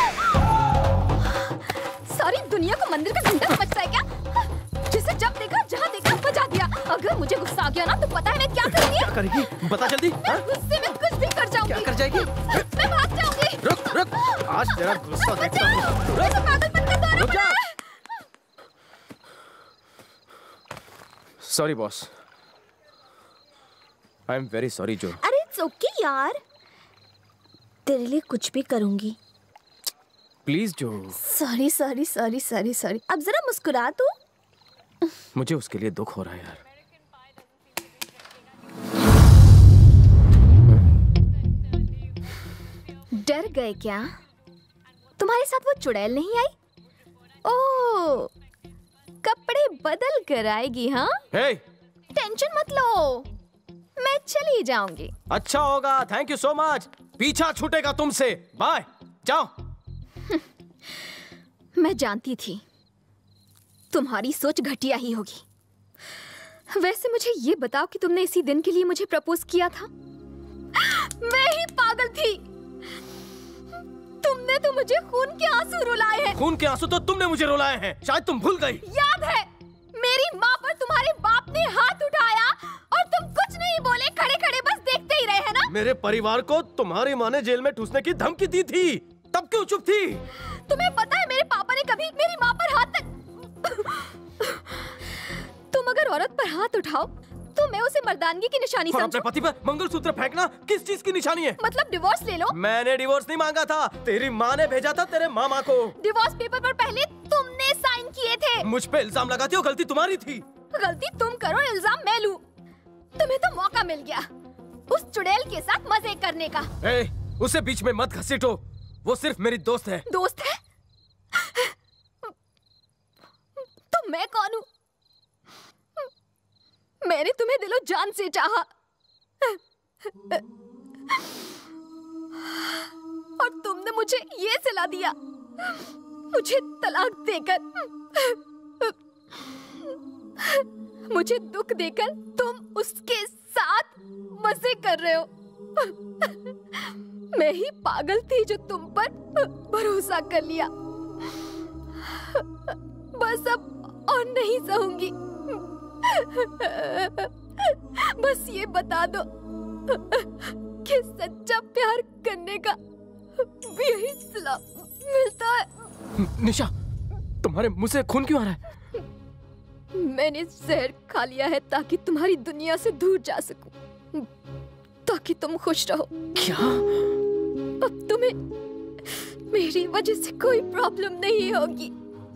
सारी दुनिया को मंदिर का घंटा समझता है क्या? जिसे जब देखा जहाँ देखा बजा दिया। अगर मुझे गुस्सा आ गया ना तो पता है मैं क्या करूँगी?
क्या करेगी? बता जल्दी।
गुस्से में कुछ भी कर जाऊँगी।
क्या कर जाएगी?
मैं भाग जाऊँगी।
रुक, आज तेरा गुस्सा देखता हूँ।
पागलपन का दौरा पड़ा है।
Sorry, boss. I am very sorry, जो।
अरे इट्स ओके यार, तेरे लिए कुछ भी करूँगी।
प्लीज जो।
Sorry sorry sorry sorry sorry. अब जरा मुस्कुरा तू।
मुझे उसके लिए दुख हो रहा है यार।
डर गए क्या? तुम्हारे साथ वो चुड़ैल नहीं आई? ओह, कपड़े ये बदल कर आएगी। हाँ
hey!
टेंशन मत लो, मैं चली जाऊंगी।
अच्छा होगा, थैंक यू सो मच। पीछा छूटेगा तुमसे, बाय, जाओ।
मैं जानती थी तुम्हारी सोच घटिया ही होगी। वैसे मुझे ये बताओ कि तुमने इसी दिन के लिए मुझे प्रपोज किया था? मैं ही पागल थी। तुमने तो मुझे खून के आंसू रुलाए हैं।
खून के आंसू तो तुमने मुझे रुलाए हैं, शायद तुम भूल गई।
याद है, मेरी माँ पर तुम्हारे बाप ने हाथ उठाया और तुम कुछ नहीं बोले, खड़े खड़े बस देखते ही रहे, है ना? मेरे
परिवार को तुम्हारी माँ ने जेल में ठूसने की धमकी दी थी, तब क्यों चुप थी?
तुम्हें पता है मेरे पापा ने कभी मेरी माँ पर हाथ तक तुम अगर औरत पर हाथ उठाओ तो मैं उसे मर्दानगी की निशानी
और
समझूं।
अपने पति पर मंगलसूत्र फेंकना किस चीज की निशानी है?
मतलब डिवोर्स ले लो।
मैंने डिवोर्स नहीं मांगा था, तेरी माँ ने भेजा था तेरे मामा को।
डिवोर्स पेपर पर पहले तुमने साइन किए थे।
मुझ पे इल्जाम लगाती हो, गलती तुम्हारी थी।
गलती तुम करो, इल्जाम मैं लूं। तुम्हें तो मौका मिल गया उस चुड़ैल के साथ मजे करने का।
उसे बीच में मत घसीटो, वो सिर्फ मेरी दोस्त है।
दोस्त है? तो मैं कौन हूँ? मैंने तुम्हें दिलो जान से चाहा और तुमने मुझे ये सिला दिया, मुझे तलाक देकर, मुझे दुख देकर तुम उसके साथ मजे कर रहे हो। मैं ही पागल थी जो तुम पर भरोसा कर लिया। बस अब और नहीं सहूंगी। बस ये बता दो कि सच्चा प्यार करने का भी यही सिला मिलता है।
निशा, तुम्हारे मुंह से खून क्यों आ रहा है?
मैंने जहर खा लिया है ताकि तुम्हारी दुनिया से दूर जा सकूं, ताकि तुम खुश रहो।
क्या?
अब तुम्हें मेरी वजह से कोई प्रॉब्लम नहीं होगी।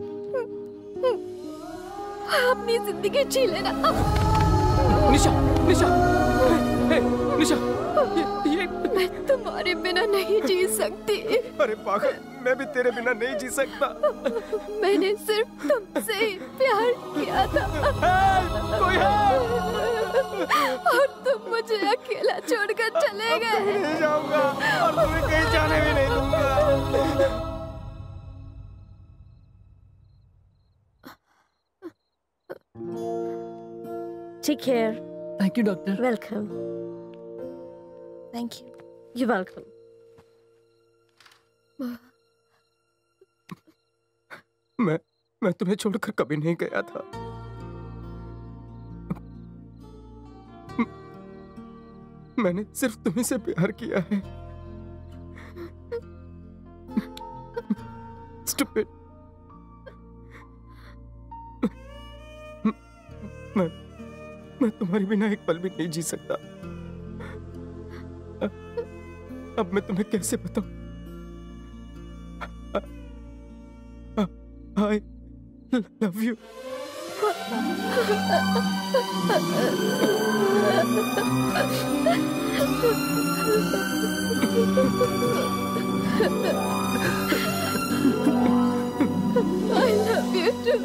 अपनी जिंदगी जी लेना।
निशा, निशा, निशा, ये
मैं तुम्हारे बिना नहीं जी सकती।
अरे पागल, मैं भी तेरे बिना नहीं जी सकता।
मैंने सिर्फ तुमसे ही प्यार किया था।
कोई है?
और तुम मुझे अकेला छोड़कर चले गए।
नहीं जाऊंगा और तुम्हें कहीं जाने भी नहीं दूंगा।
Take care.
Thank you, doctor.
Welcome.
Thank you.
You're welcome.
मैं तुम्हें छोड़कर कभी नहीं गया था। मैंने सिर्फ तुम्हीं से प्यार किया है। Stupid. मैं तुम्हारे बिना एक पल भी नहीं जी सकता। अब मैं तुम्हें कैसे बताऊं? I love you.
I love you too.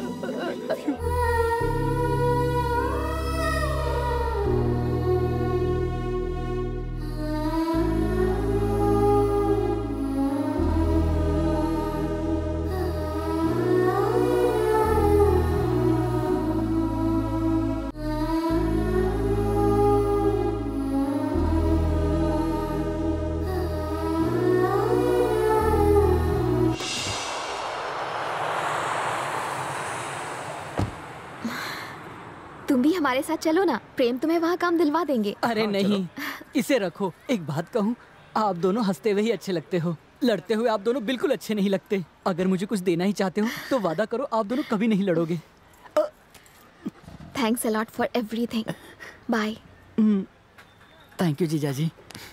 तुम भी हमारे साथ चलो ना, प्रेम तुम्हें वहाँ काम दिलवा देंगे।
अरे नहीं, इसे रखो। एक बात कहूँ, आप दोनों हंसते हुए ही अच्छे लगते हो, लड़ते हुए आप दोनों बिल्कुल अच्छे नहीं लगते। अगर मुझे कुछ देना ही चाहते हो तो वादा करो आप दोनों कभी नहीं लड़ोगे।
Thanks a lot for everything. Bye.
Thank you जीजाजी।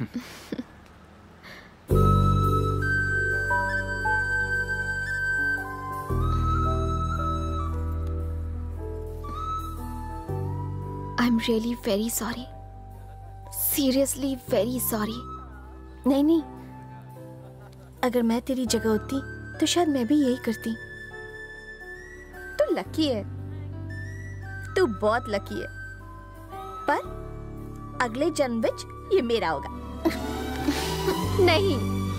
I'm really very sorry. Seriously very sorry.
नहीं नहीं, अगर मैं तेरी जगह होती तो शायद मैं भी यही करती।
तू लकी है,
तू बहुत लकी है, पर अगले जन्म विच ये मेरा होगा।
नहीं।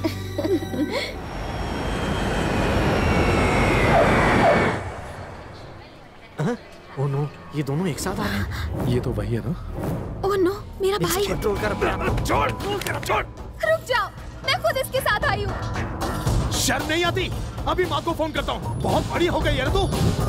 ओह नो, ये दोनों एक साथ आ रहे हैं। ये तो वही है ना?
ओह नो, मेरा भाई।
कंट्रोल कर अपने आप को। छोड़।
रुक जाओ, मैं खुद इसके साथ आई हूँ।
शर्म नहीं आती? अभी माँ को फोन करता हूँ। बहुत बड़ी हो गई है तू।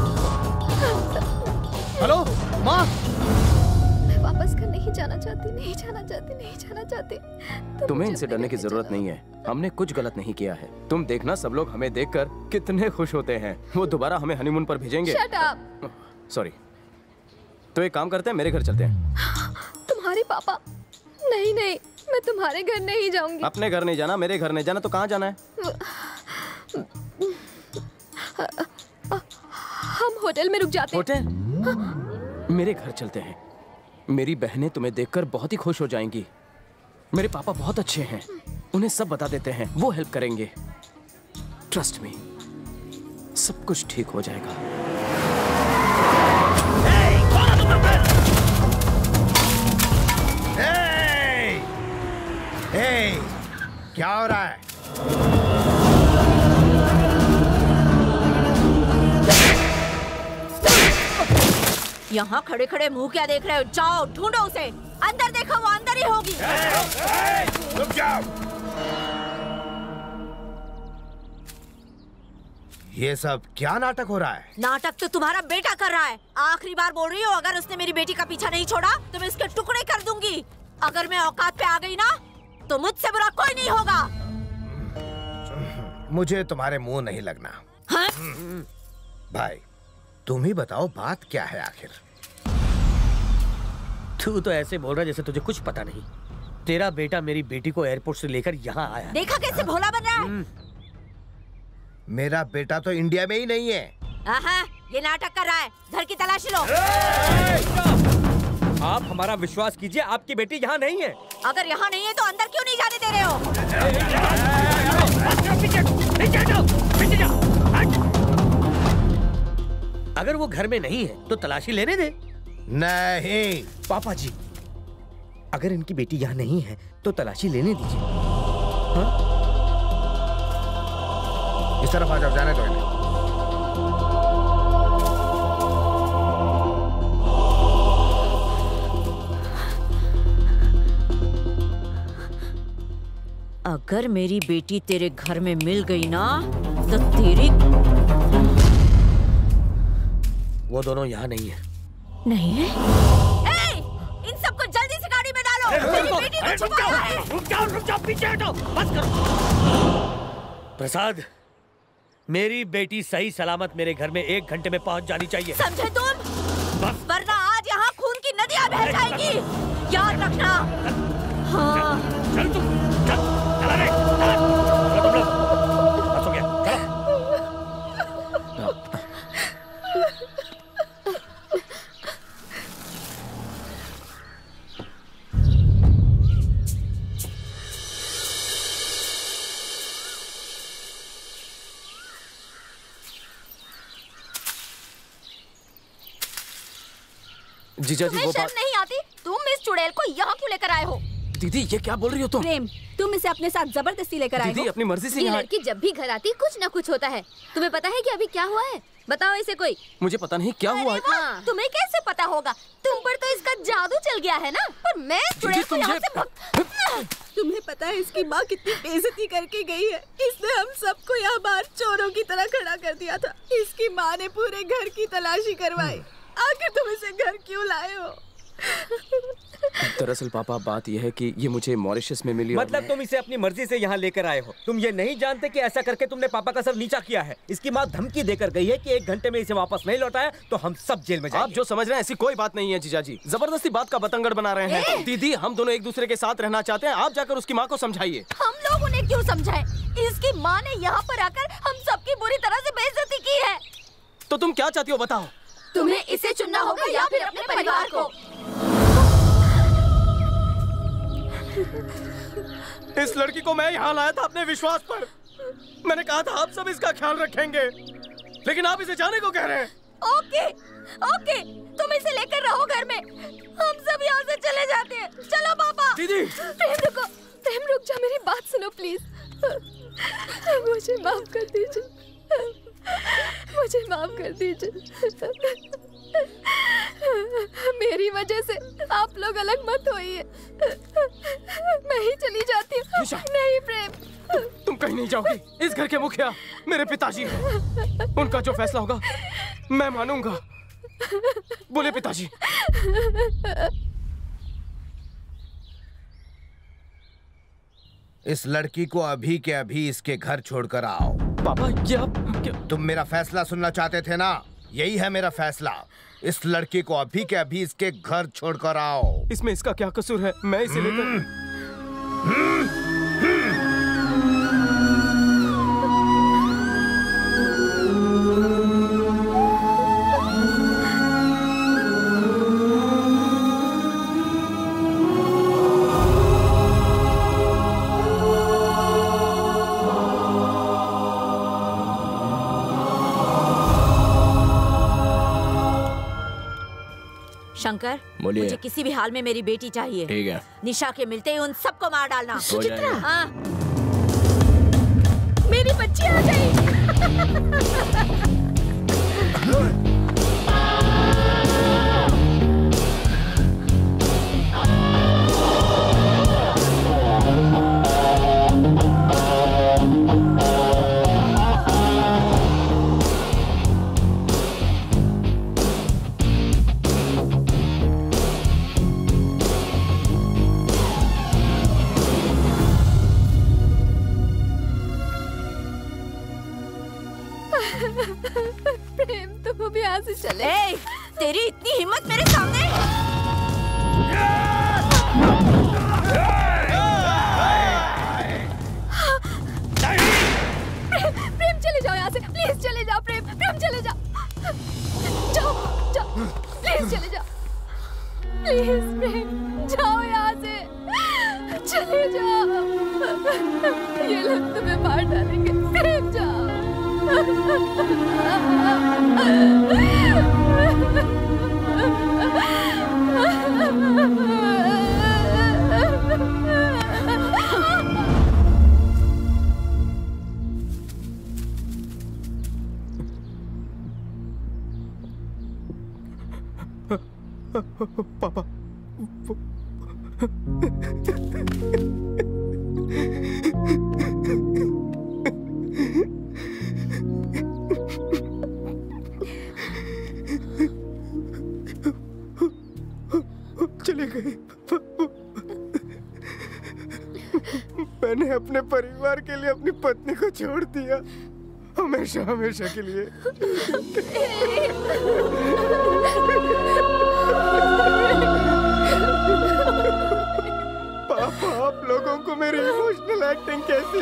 हेलो माँ।
मैं वापस घर नहीं जाना चाहती।
तुम्हें इनसे डरने की जरूरत नहीं है। हमने कुछ गलत नहीं किया है। तुम देखना, सब लोग हमें देखकर कितने खुश होते हैं। वो दोबारा हमें हनीमून पर भेजेंगे।
Shut up.
सॉरी। तो एक काम करते हैं, मेरे घर चलते हैं।
तुम्हारे पापा? नहीं, मैं तुम्हारे घर नहीं जाऊंगी।
अपने घर नहीं जाना, मेरे घर नहीं जाना, तो कहाँ जाना है?
हम होटल में रुक जाते हैं।
होटल? मेरे घर चलते हैं। मेरी बहनें तुम्हें देखकर बहुत ही खुश हो जाएंगी। मेरे पापा बहुत अच्छे हैं, उन्हें सब बता देते हैं, वो हेल्प करेंगे। ट्रस्ट मी, सब कुछ ठीक हो जाएगा।
क्या हो रहा है?
यहाँ खड़े खड़े मुंह क्या देख रहे हो? जाओ ढूंढो उसे। अंदर देखो, वो अंदर ही होगी।
रुक जाओ।
ये सब क्या नाटक हो रहा है?
नाटक तो तुम्हारा बेटा कर रहा है। आखिरी बार बोल रही हूँ, अगर उसने मेरी बेटी का पीछा नहीं छोड़ा तो मैं इसके टुकड़े कर दूंगी। अगर मैं औकात पे आ गई ना तो मुझसे बुरा कोई नहीं होगा।
मुझे तुम्हारे मुंह नहीं लगना।
हाँ?
भाई तुम ही बताओ, बात क्या है आखिर?
तू तो ऐसे बोल रहा जैसे तुझे कुछ पता नहीं। तेरा बेटा मेरी बेटी को एयरपोर्ट से लेकर यहाँ आया।
देखा कैसे भोला बन रहा है?
मेरा बेटा तो इंडिया में ही नहीं है।
ये नाटक कर रहा है। घर की तलाशी लो।
आप हमारा विश्वास कीजिए, आपकी बेटी यहाँ नहीं है।
अगर यहाँ नहीं है तो अंदर क्यों नहीं जाने दे रहे हो?
अगर वो घर में नहीं है तो तलाशी लेने दे।
नहीं
पापा जी, अगर इनकी बेटी यहाँ नहीं है तो तलाशी लेने दीजिए। हाँ?
इस तरफ आ जाओ, जाने दो इन्हें।
अगर मेरी बेटी तेरे घर में मिल गई ना तो तेरी...
वो दोनों यहाँ नहीं है।
नहीं है? इन सबको जल्दी से गाड़ी में डालो। मेरी बेटी को छुपाया है।
रुक जाओ, पीछे हटो, बस करो। प्रसाद, मेरी बेटी सही सलामत मेरे घर में 1 घंटे में पहुंच जानी चाहिए।
समझे तुम? वरना आज यहाँ खून की नदियाँ बह जाएगी। याद रखना। हाँ।
चल तू, चला रे, चला। तुम लोग, बस हो गया, चलो।
जीजा जी, वो बात
नहीं आती? तुम इस चुड़ैल को यहाँ क्यों लेकर आए हो?
दीदी, ये क्या बोल रही हो तुम?
प्रेम, तुम इसे अपने साथ जबरदस्ती लेकर आए हो।
दीदी, अपनी मर्जी से
ये
यहाँ...
लड़की जब भी घर आती कुछ न कुछ होता है। तुम्हें पता है कि अभी क्या हुआ है? बताओ इसे कोई।
मुझे पता नहीं क्या हुआ है।
हाँ। तुम्हें कैसे पता होगा? तुम पर तो इसका जादू चल गया है ना। पर मैं चुड़ैल को यहाँ से
तुम्हें पता है इसकी माँ कितनी बेइज्जती करके गई है? इसने हम सबको यहाँ बाहर चोरों की तरह खड़ा कर दिया था। इसकी माँ ने पूरे घर की तलाशी करवाई। आखिर तुम इसे घर क्यों लाए हो?
दरअसल पापा, बात यह है कि ये मुझे मॉरिशस में मिली।
मतलब तुम इसे अपनी मर्जी से यहाँ लेकर आए हो। तुम ये नहीं जानते कि ऐसा करके तुमने पापा का सर नीचा किया है। इसकी माँ धमकी देकर गई है कि 1 घंटे में इसे वापस नहीं लौटाया तो हम सब जेल में जाएंगे।
आप जो समझ रहे हैं ऐसी कोई बात नहीं है जीजा जी। जबरदस्ती बात का बतंगड़ बना रहे हैं। दीदी, हम दोनों एक दूसरे के साथ रहना चाहते हैं। आप जाकर उसकी माँ को समझाइए।
हम लोग उन्हें क्यों समझाएं? इसकी माँ ने यहाँ पर आकर हम सबकी बुरी तरह से बेइज्जती की है।
तो तुम क्या चाहती हो बताओ?
तुम्हें इसे चुनना होगा या फिर अपने परिवार को।
इस लड़की को मैं यहाँ लाया था अपने विश्वास पर। मैंने कहा था आप सब इसका ख्याल रखेंगे, लेकिन आप इसे जाने को कह रहे हैं।
ओके, तुम इसे
दीदी
प्रेम रुको, प्रेम रुक जा, मेरी बात सुनो प्लीज। मुझे माफ कर दीजिए, मुझे माफ कर दीजिए। मेरी वजह से आप लोग अलग मत होइए। मैं ही चली जाती हूँ। नहीं प्रेम,
तुम कहीं नहीं जाओगी। इस घर के मुखिया मेरे पिताजी हैं। उनका जो फैसला होगा मैं मानूंगा। बोले पिताजी।
इस लड़की को अभी के अभी इसके घर छोड़कर आओ।
पापा क्या
तुम मेरा फैसला सुनना चाहते थे ना? यही है मेरा फैसला। इस लड़की को अभी के अभी इसके घर छोड़कर आओ।
इसमें इसका क्या कसूर है? मैं इसे लेकर
शंकर,
बोलिए।
मुझे किसी भी हाल में मेरी बेटी चाहिए।
ठीक है।
निशा के मिलते ही उन सबको मार डालना।
सुचित्रा।
हाँ।
मेरी बच्ची आ गई।
प्रेम तुम भी यहाँ से चले।
तेरी इतनी हिम्मत मेरे सामने।
प्रेम चले जाओ यहाँ से, प्लीज चले जाओ। प्रेम प्रेम चले जाओ, जाओ जाओ, प्लीज चले जाओ, प्लीज प्रेम जाओ यहाँ से, चले जाओ। ये लोग तुम्हें मार डालेंगे। प्रेम जाओ।
पापा चले गए। मैंने अपने परिवार के लिए अपनी पत्नी को छोड़ दिया, हमेशा हमेशा के लिए। पापा, आप लोगों को मेरी इमोशनल एक्टिंग कैसी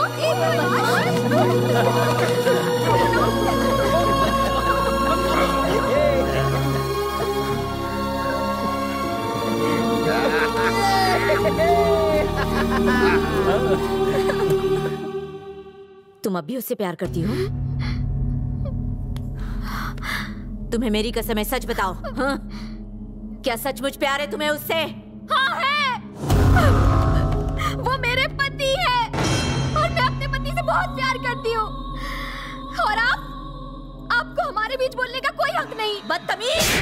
तुम अब भी उससे प्यार करती हो? तुम्हें मेरी कसम है, सच बताओ। हाँ? क्या सचमुच प्यार है तुम्हें उससे?
हाँ है। वो मेरे पति है और मैं अपने पति से बहुत प्यार करती हूँ। और आपको हमारे बीच बोलने का कोई हक नहीं।
बदतमीज।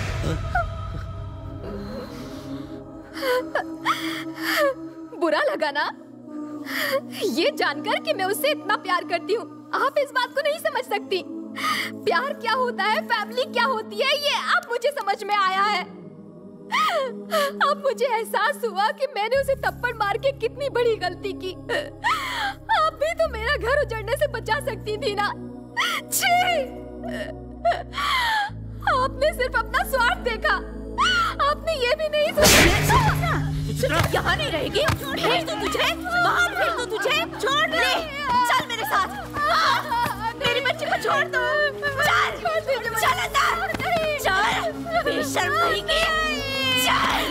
बुरा लगा ना ये जानकर कि मैं उससे इतना प्यार करती हूँ? आप इस बात को नहीं समझ सकती। प्यार क्या होता है, फैमिली क्या होती है, ये अब मुझे समझ में आया है। अब मुझे एहसास हुआ कि मैंने उसे थप्पड़ मार के कितनी बड़ी गलती की। आप भी तो मेरा घर उजड़ने से बचा सकती थी ना। छी! आपने सिर्फ अपना स्वार्थ देखा। आपने ये भी नहीं सोचा।
यहाँ नहीं रहेगी। भेज दो तुझे, बाहर भेज दो तुझे। छोड़ ले, चल मेरे साथ। मेरी बच्ची को छोड़ दो। चल, चल अंदर। चल, बेशर्म कहीं। चल।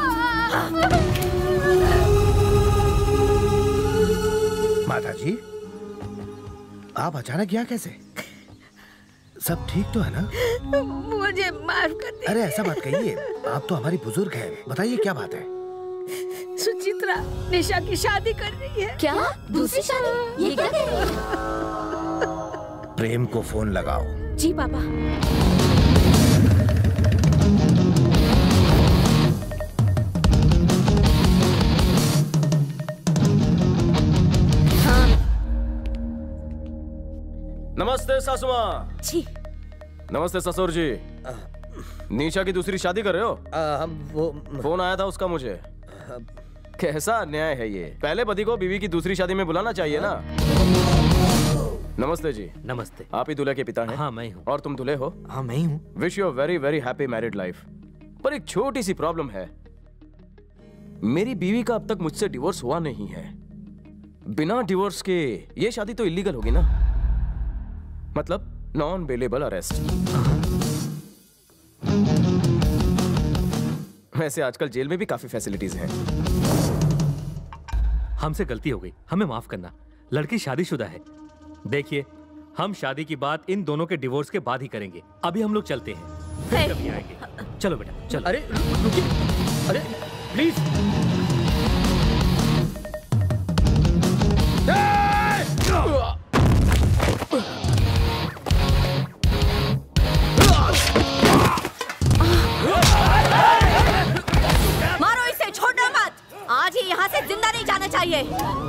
माता जी, आप अचानक यहाँ कैसे? सब ठीक तो है ना?
मुझे माफ कर दीजिए।
अरे ऐसा मत कहिए, आप तो हमारी बुजुर्ग हैं। बताइए क्या बात है?
सुचित्रा निशा की शादी कर रही है।
क्या? दूसरी शादी? ये क्या कह रही है?
प्रेम को फोन लगाओ।
जी पापा।
नमस्ते सासू माँ।
जी।
नमस्ते ससुर जी। निशा की दूसरी शादी कर रहे हो?
वो
फोन आया था उसका मुझे। कैसा अन्याय है ये। पहले पति को बीवी की दूसरी शादी में बुलाना चाहिए ना। नमस्ते जी।
नमस्ते।
आप ही दूल्हे के पिता हैं?
हाँ मैं हूँ।
और तुम दूल्हे हो?
हाँ मैं ही हूँ।
Wish you very very happy married life. पर एक छोटी सी प्रॉब्लम है, मेरी बीवी का अब तक मुझसे डिवोर्स हुआ नहीं है। बिना डिवोर्स के ये शादी तो इलीगल होगी ना, मतलब नॉन बेलेबल अरेस्ट। वैसे आजकल जेल में भी काफी फैसिलिटीज हैं।
हमसे गलती हो गई, हमें माफ करना। लड़की शादीशुदा है। देखिए, हम शादी की बात इन दोनों के डिवोर्स के बाद ही करेंगे। अभी हम लोग चलते हैं, फिर कभी आएंगे। चलो बेटा चलो।
अरे रुकिए, अरे प्लीज।
मारो इसे, छोड़ना मत। आज ही यहाँ से जिंदा नहीं जाना चाहिए।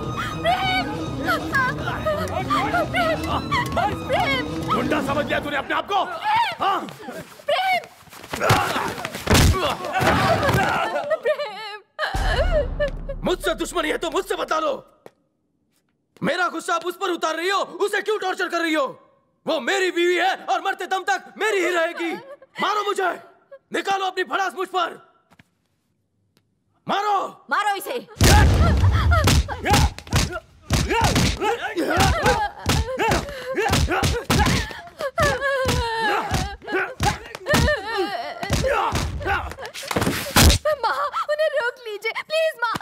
गुंडा समझ लिया तूने अपने आप को? हाँ?
मुझसे दुश्मनी है तो मुझसे बता लो। मेरा गुस्सा आप उस पर उतार रही हो, उसे क्यों टॉर्चर कर रही हो? वो मेरी बीवी है और मरते दम तक मेरी ही रहेगी। मारो मुझे, निकालो अपनी भड़ास मुझ पर। मारो
मारो इसे।
माँ, उन्हें रोक लीजिए प्लीज माँ।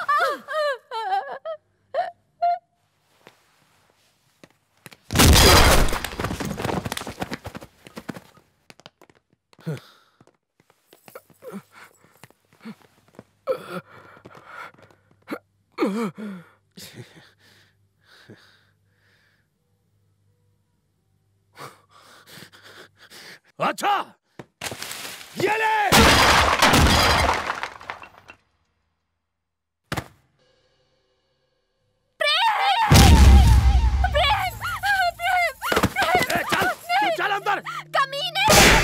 अच्छा, ये ले। चल अंदर।
कमीने।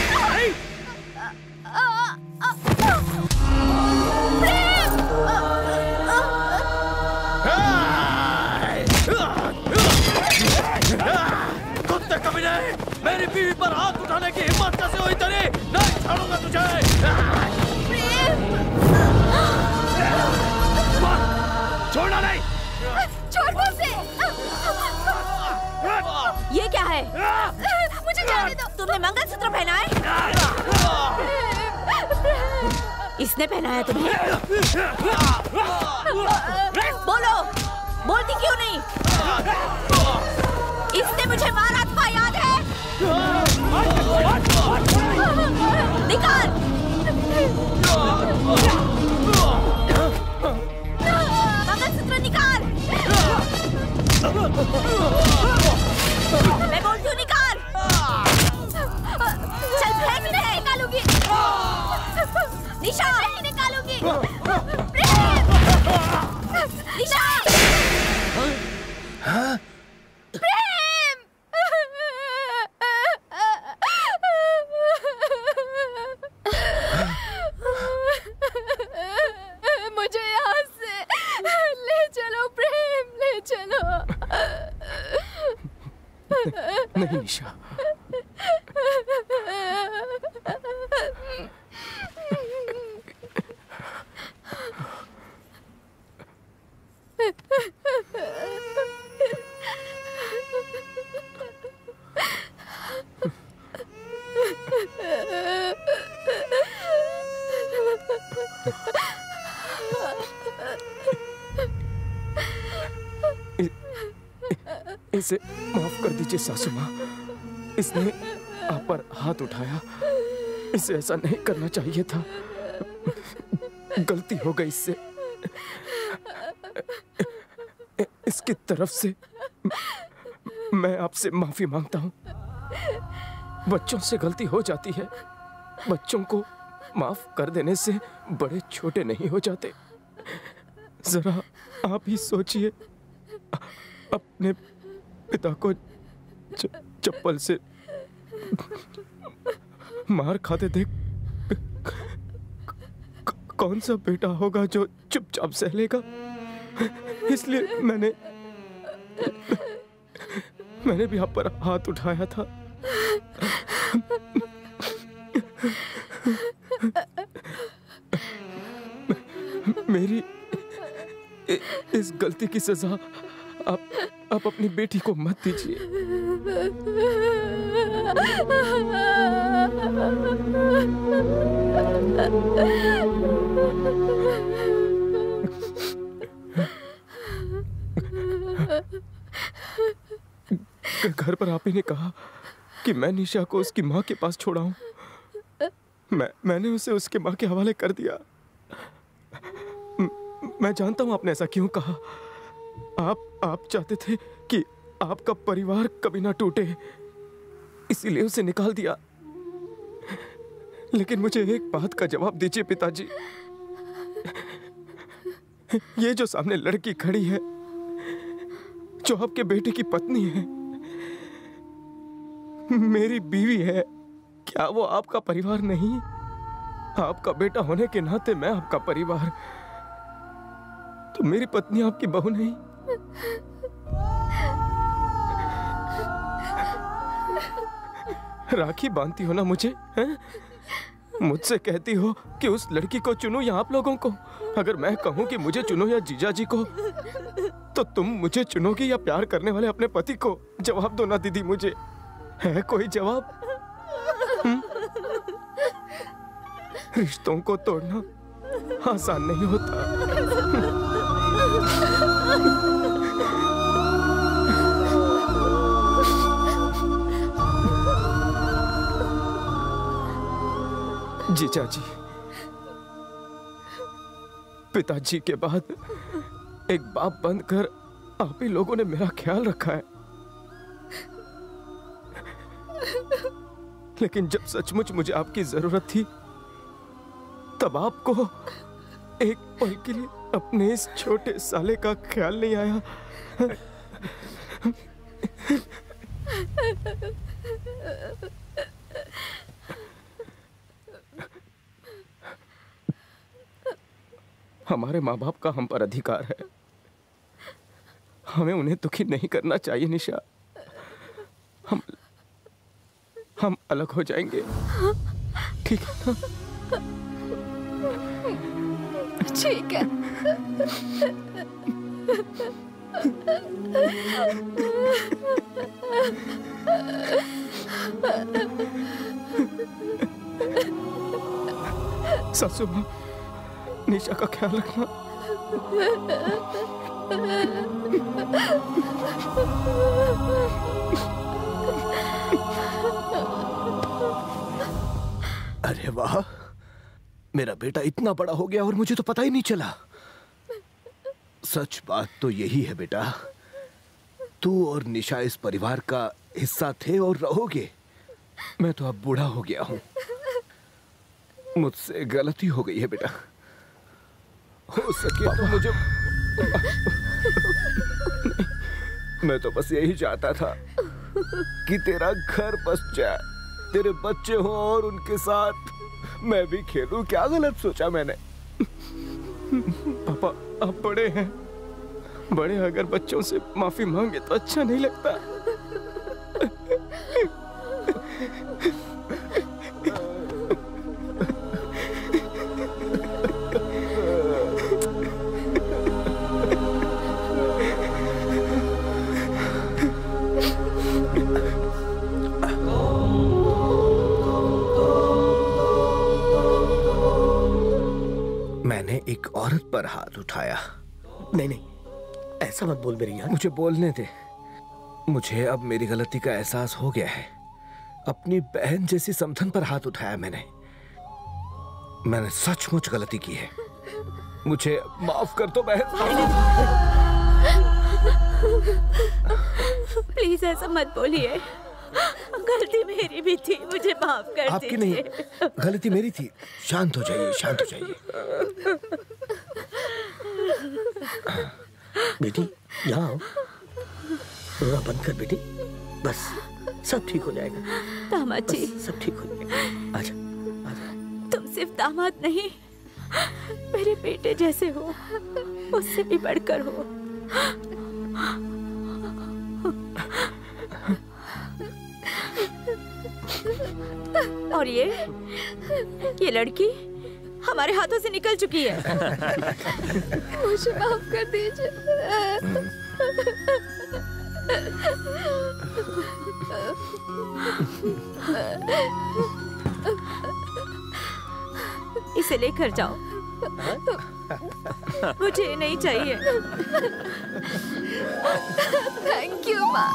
कुत्ते कमीने, मेरी बीवी पर हाथ उठाने की हिम्मत कैसे हुई तेरी? नहीं छोड़ूंगा तुझे।
छोड़ना नहीं।
छोड़ मुझसे।
ये क्या है?
मुझे जाने दो।
तुमने मंगलसूत्र पहना है? इसने पहनाया तुम्हें? बोलो, बोलती क्यों नहीं? इसने मुझे मारा था, याद है? निकाल। मंगलसूत्र निकाल। मैं बोलती हूँ निकाल। चल फेंक दे। निकालूंगी। निशा नहीं निकालूंगी। निशा। प्रेम। मुझे यहाँ से ले चलो प्रेम, ले चलो।
नहीं निशा, इसे माफ कर दीजिए सासू माँ। इसने आप पर हाथ उठाया, इसे ऐसा नहीं करना चाहिए था। गलती हो गई इससे। इसकी तरफ से मैं आपसे माफी मांगता हूं। बच्चों से गलती हो जाती है। बच्चों को माफ कर देने से बड़े छोटे नहीं हो जाते। जरा आप ही सोचिए, अपने पिता को चप्पल से मार खाते देख कौन सा बेटा होगा जो चुपचाप सह लेगा। इसलिए मैंने भी आप पर हाथ उठाया था। मेरी इस गलती की सजा आप अपनी बेटी को मत दीजिए। घर पर आप ही ने कहा कि मैं निशा को उसकी माँ के पास छोड़ा हूं। मैंने उसे उसके माँ के हवाले कर दिया। मैं जानता हूं आपने ऐसा क्यों कहा। आप चाहते थे कि आपका परिवार कभी ना टूटे, इसीलिए उसे निकाल दिया। लेकिन मुझे एक बात का जवाब दीजिए पिताजी। ये जो सामने लड़की खड़ी है, जो आपके बेटे की पत्नी है, मेरी बीवी है, क्या वो आपका परिवार नहीं? आपका बेटा होने के नाते मैं आपका परिवार, तो मेरी पत्नी आपकी बहू नहीं? राखी बांधती हो ना मुझे, हैं? मुझसे कहती हो कि उस लड़की को चुनो या आप लोगों को। अगर मैं कहूं कि मुझे चुनो या जीजा जी को, तो तुम मुझे चुनोगी या प्यार करने वाले अपने पति को? जवाब दो ना दीदी, मुझे है कोई जवाब? रिश्तों को तोड़ना आसान नहीं होता। जीजा जी, पिताजी के बाद एक बाप बनकर आप ही लोगों ने मेरा ख्याल रखा है। लेकिन जब सचमुच मुझे आपकी जरूरत थी, तब आपको एक पल के लिए अपने इस छोटे साले का ख्याल नहीं आया। हमारे माँ बाप का हम पर अधिकार है, हमें उन्हें दुखी नहीं करना चाहिए। निशा, हम अलग हो जाएंगे, ठीक है ना?
ठीक है।
सासू माँ, निशा का ख्याल रखना।
अरे वाह, मेरा बेटा इतना बड़ा हो गया और मुझे तो पता ही नहीं चला। सच बात तो यही है बेटा, तू और निशा इस परिवार का हिस्सा थे और रहोगे। मैं तो अब बूढ़ा हो गया हूं, मुझसे गलती हो गई है बेटा। हो सके तो मुझे मैं तो बस यही चाहता था कि तेरा घर बस जाए, तेरे बच्चे हों और उनके साथ मैं भी खेलूं। क्या गलत सोचा मैंने?
पापा, आप बड़े हैं, बड़े अगर बच्चों से माफी मांगे तो अच्छा नहीं लगता।
मैंने एक औरत पर हाथ उठाया।
नहीं नहीं, ऐसा मत बोल मेरी यार।
मुझे बोलने दे। मुझे अब मेरी गलती का एहसास हो गया है। अपनी बहन जैसी समधन पर हाथ उठाया मैंने सचमुच गलती की है।
मुझे माफ कर दो बहन।
प्लीज ऐसा मत बोलिए, गलती मेरी भी थी, मुझे माफ कर दीजिए।
आपकी नहीं, गलती मेरी थी। शांत हो जाइए, शांत हो जाइए।
बेटी यहाँ आओ, रोना बंद कर बेटी, बस सब ठीक हो जाएगा।
दामाद जी,
सब ठीक हो जाएगा। आजा।
तुम सिर्फ दामाद नहीं, मेरे बेटे जैसे हो, उससे भी बढ़कर हो। और ये लड़की हमारे हाथों से निकल चुकी है।
मुझे माफ कर दीजिए।
इसे लेकर जाओ, मुझे ये नहीं चाहिए।
थैंक यू माँ।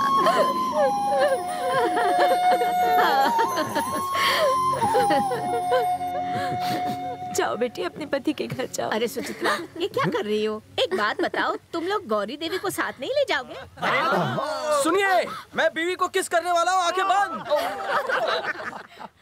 जाओ बेटी, अपने पति के घर जाओ।
अरे सुचित्रा, ये क्या कर रही हो? एक बात बताओ, तुम लोग गौरी देवी को साथ नहीं ले जाओगे?
सुनिए, मैं बीवी को किस करने वाला हूँ, आंखें बंद।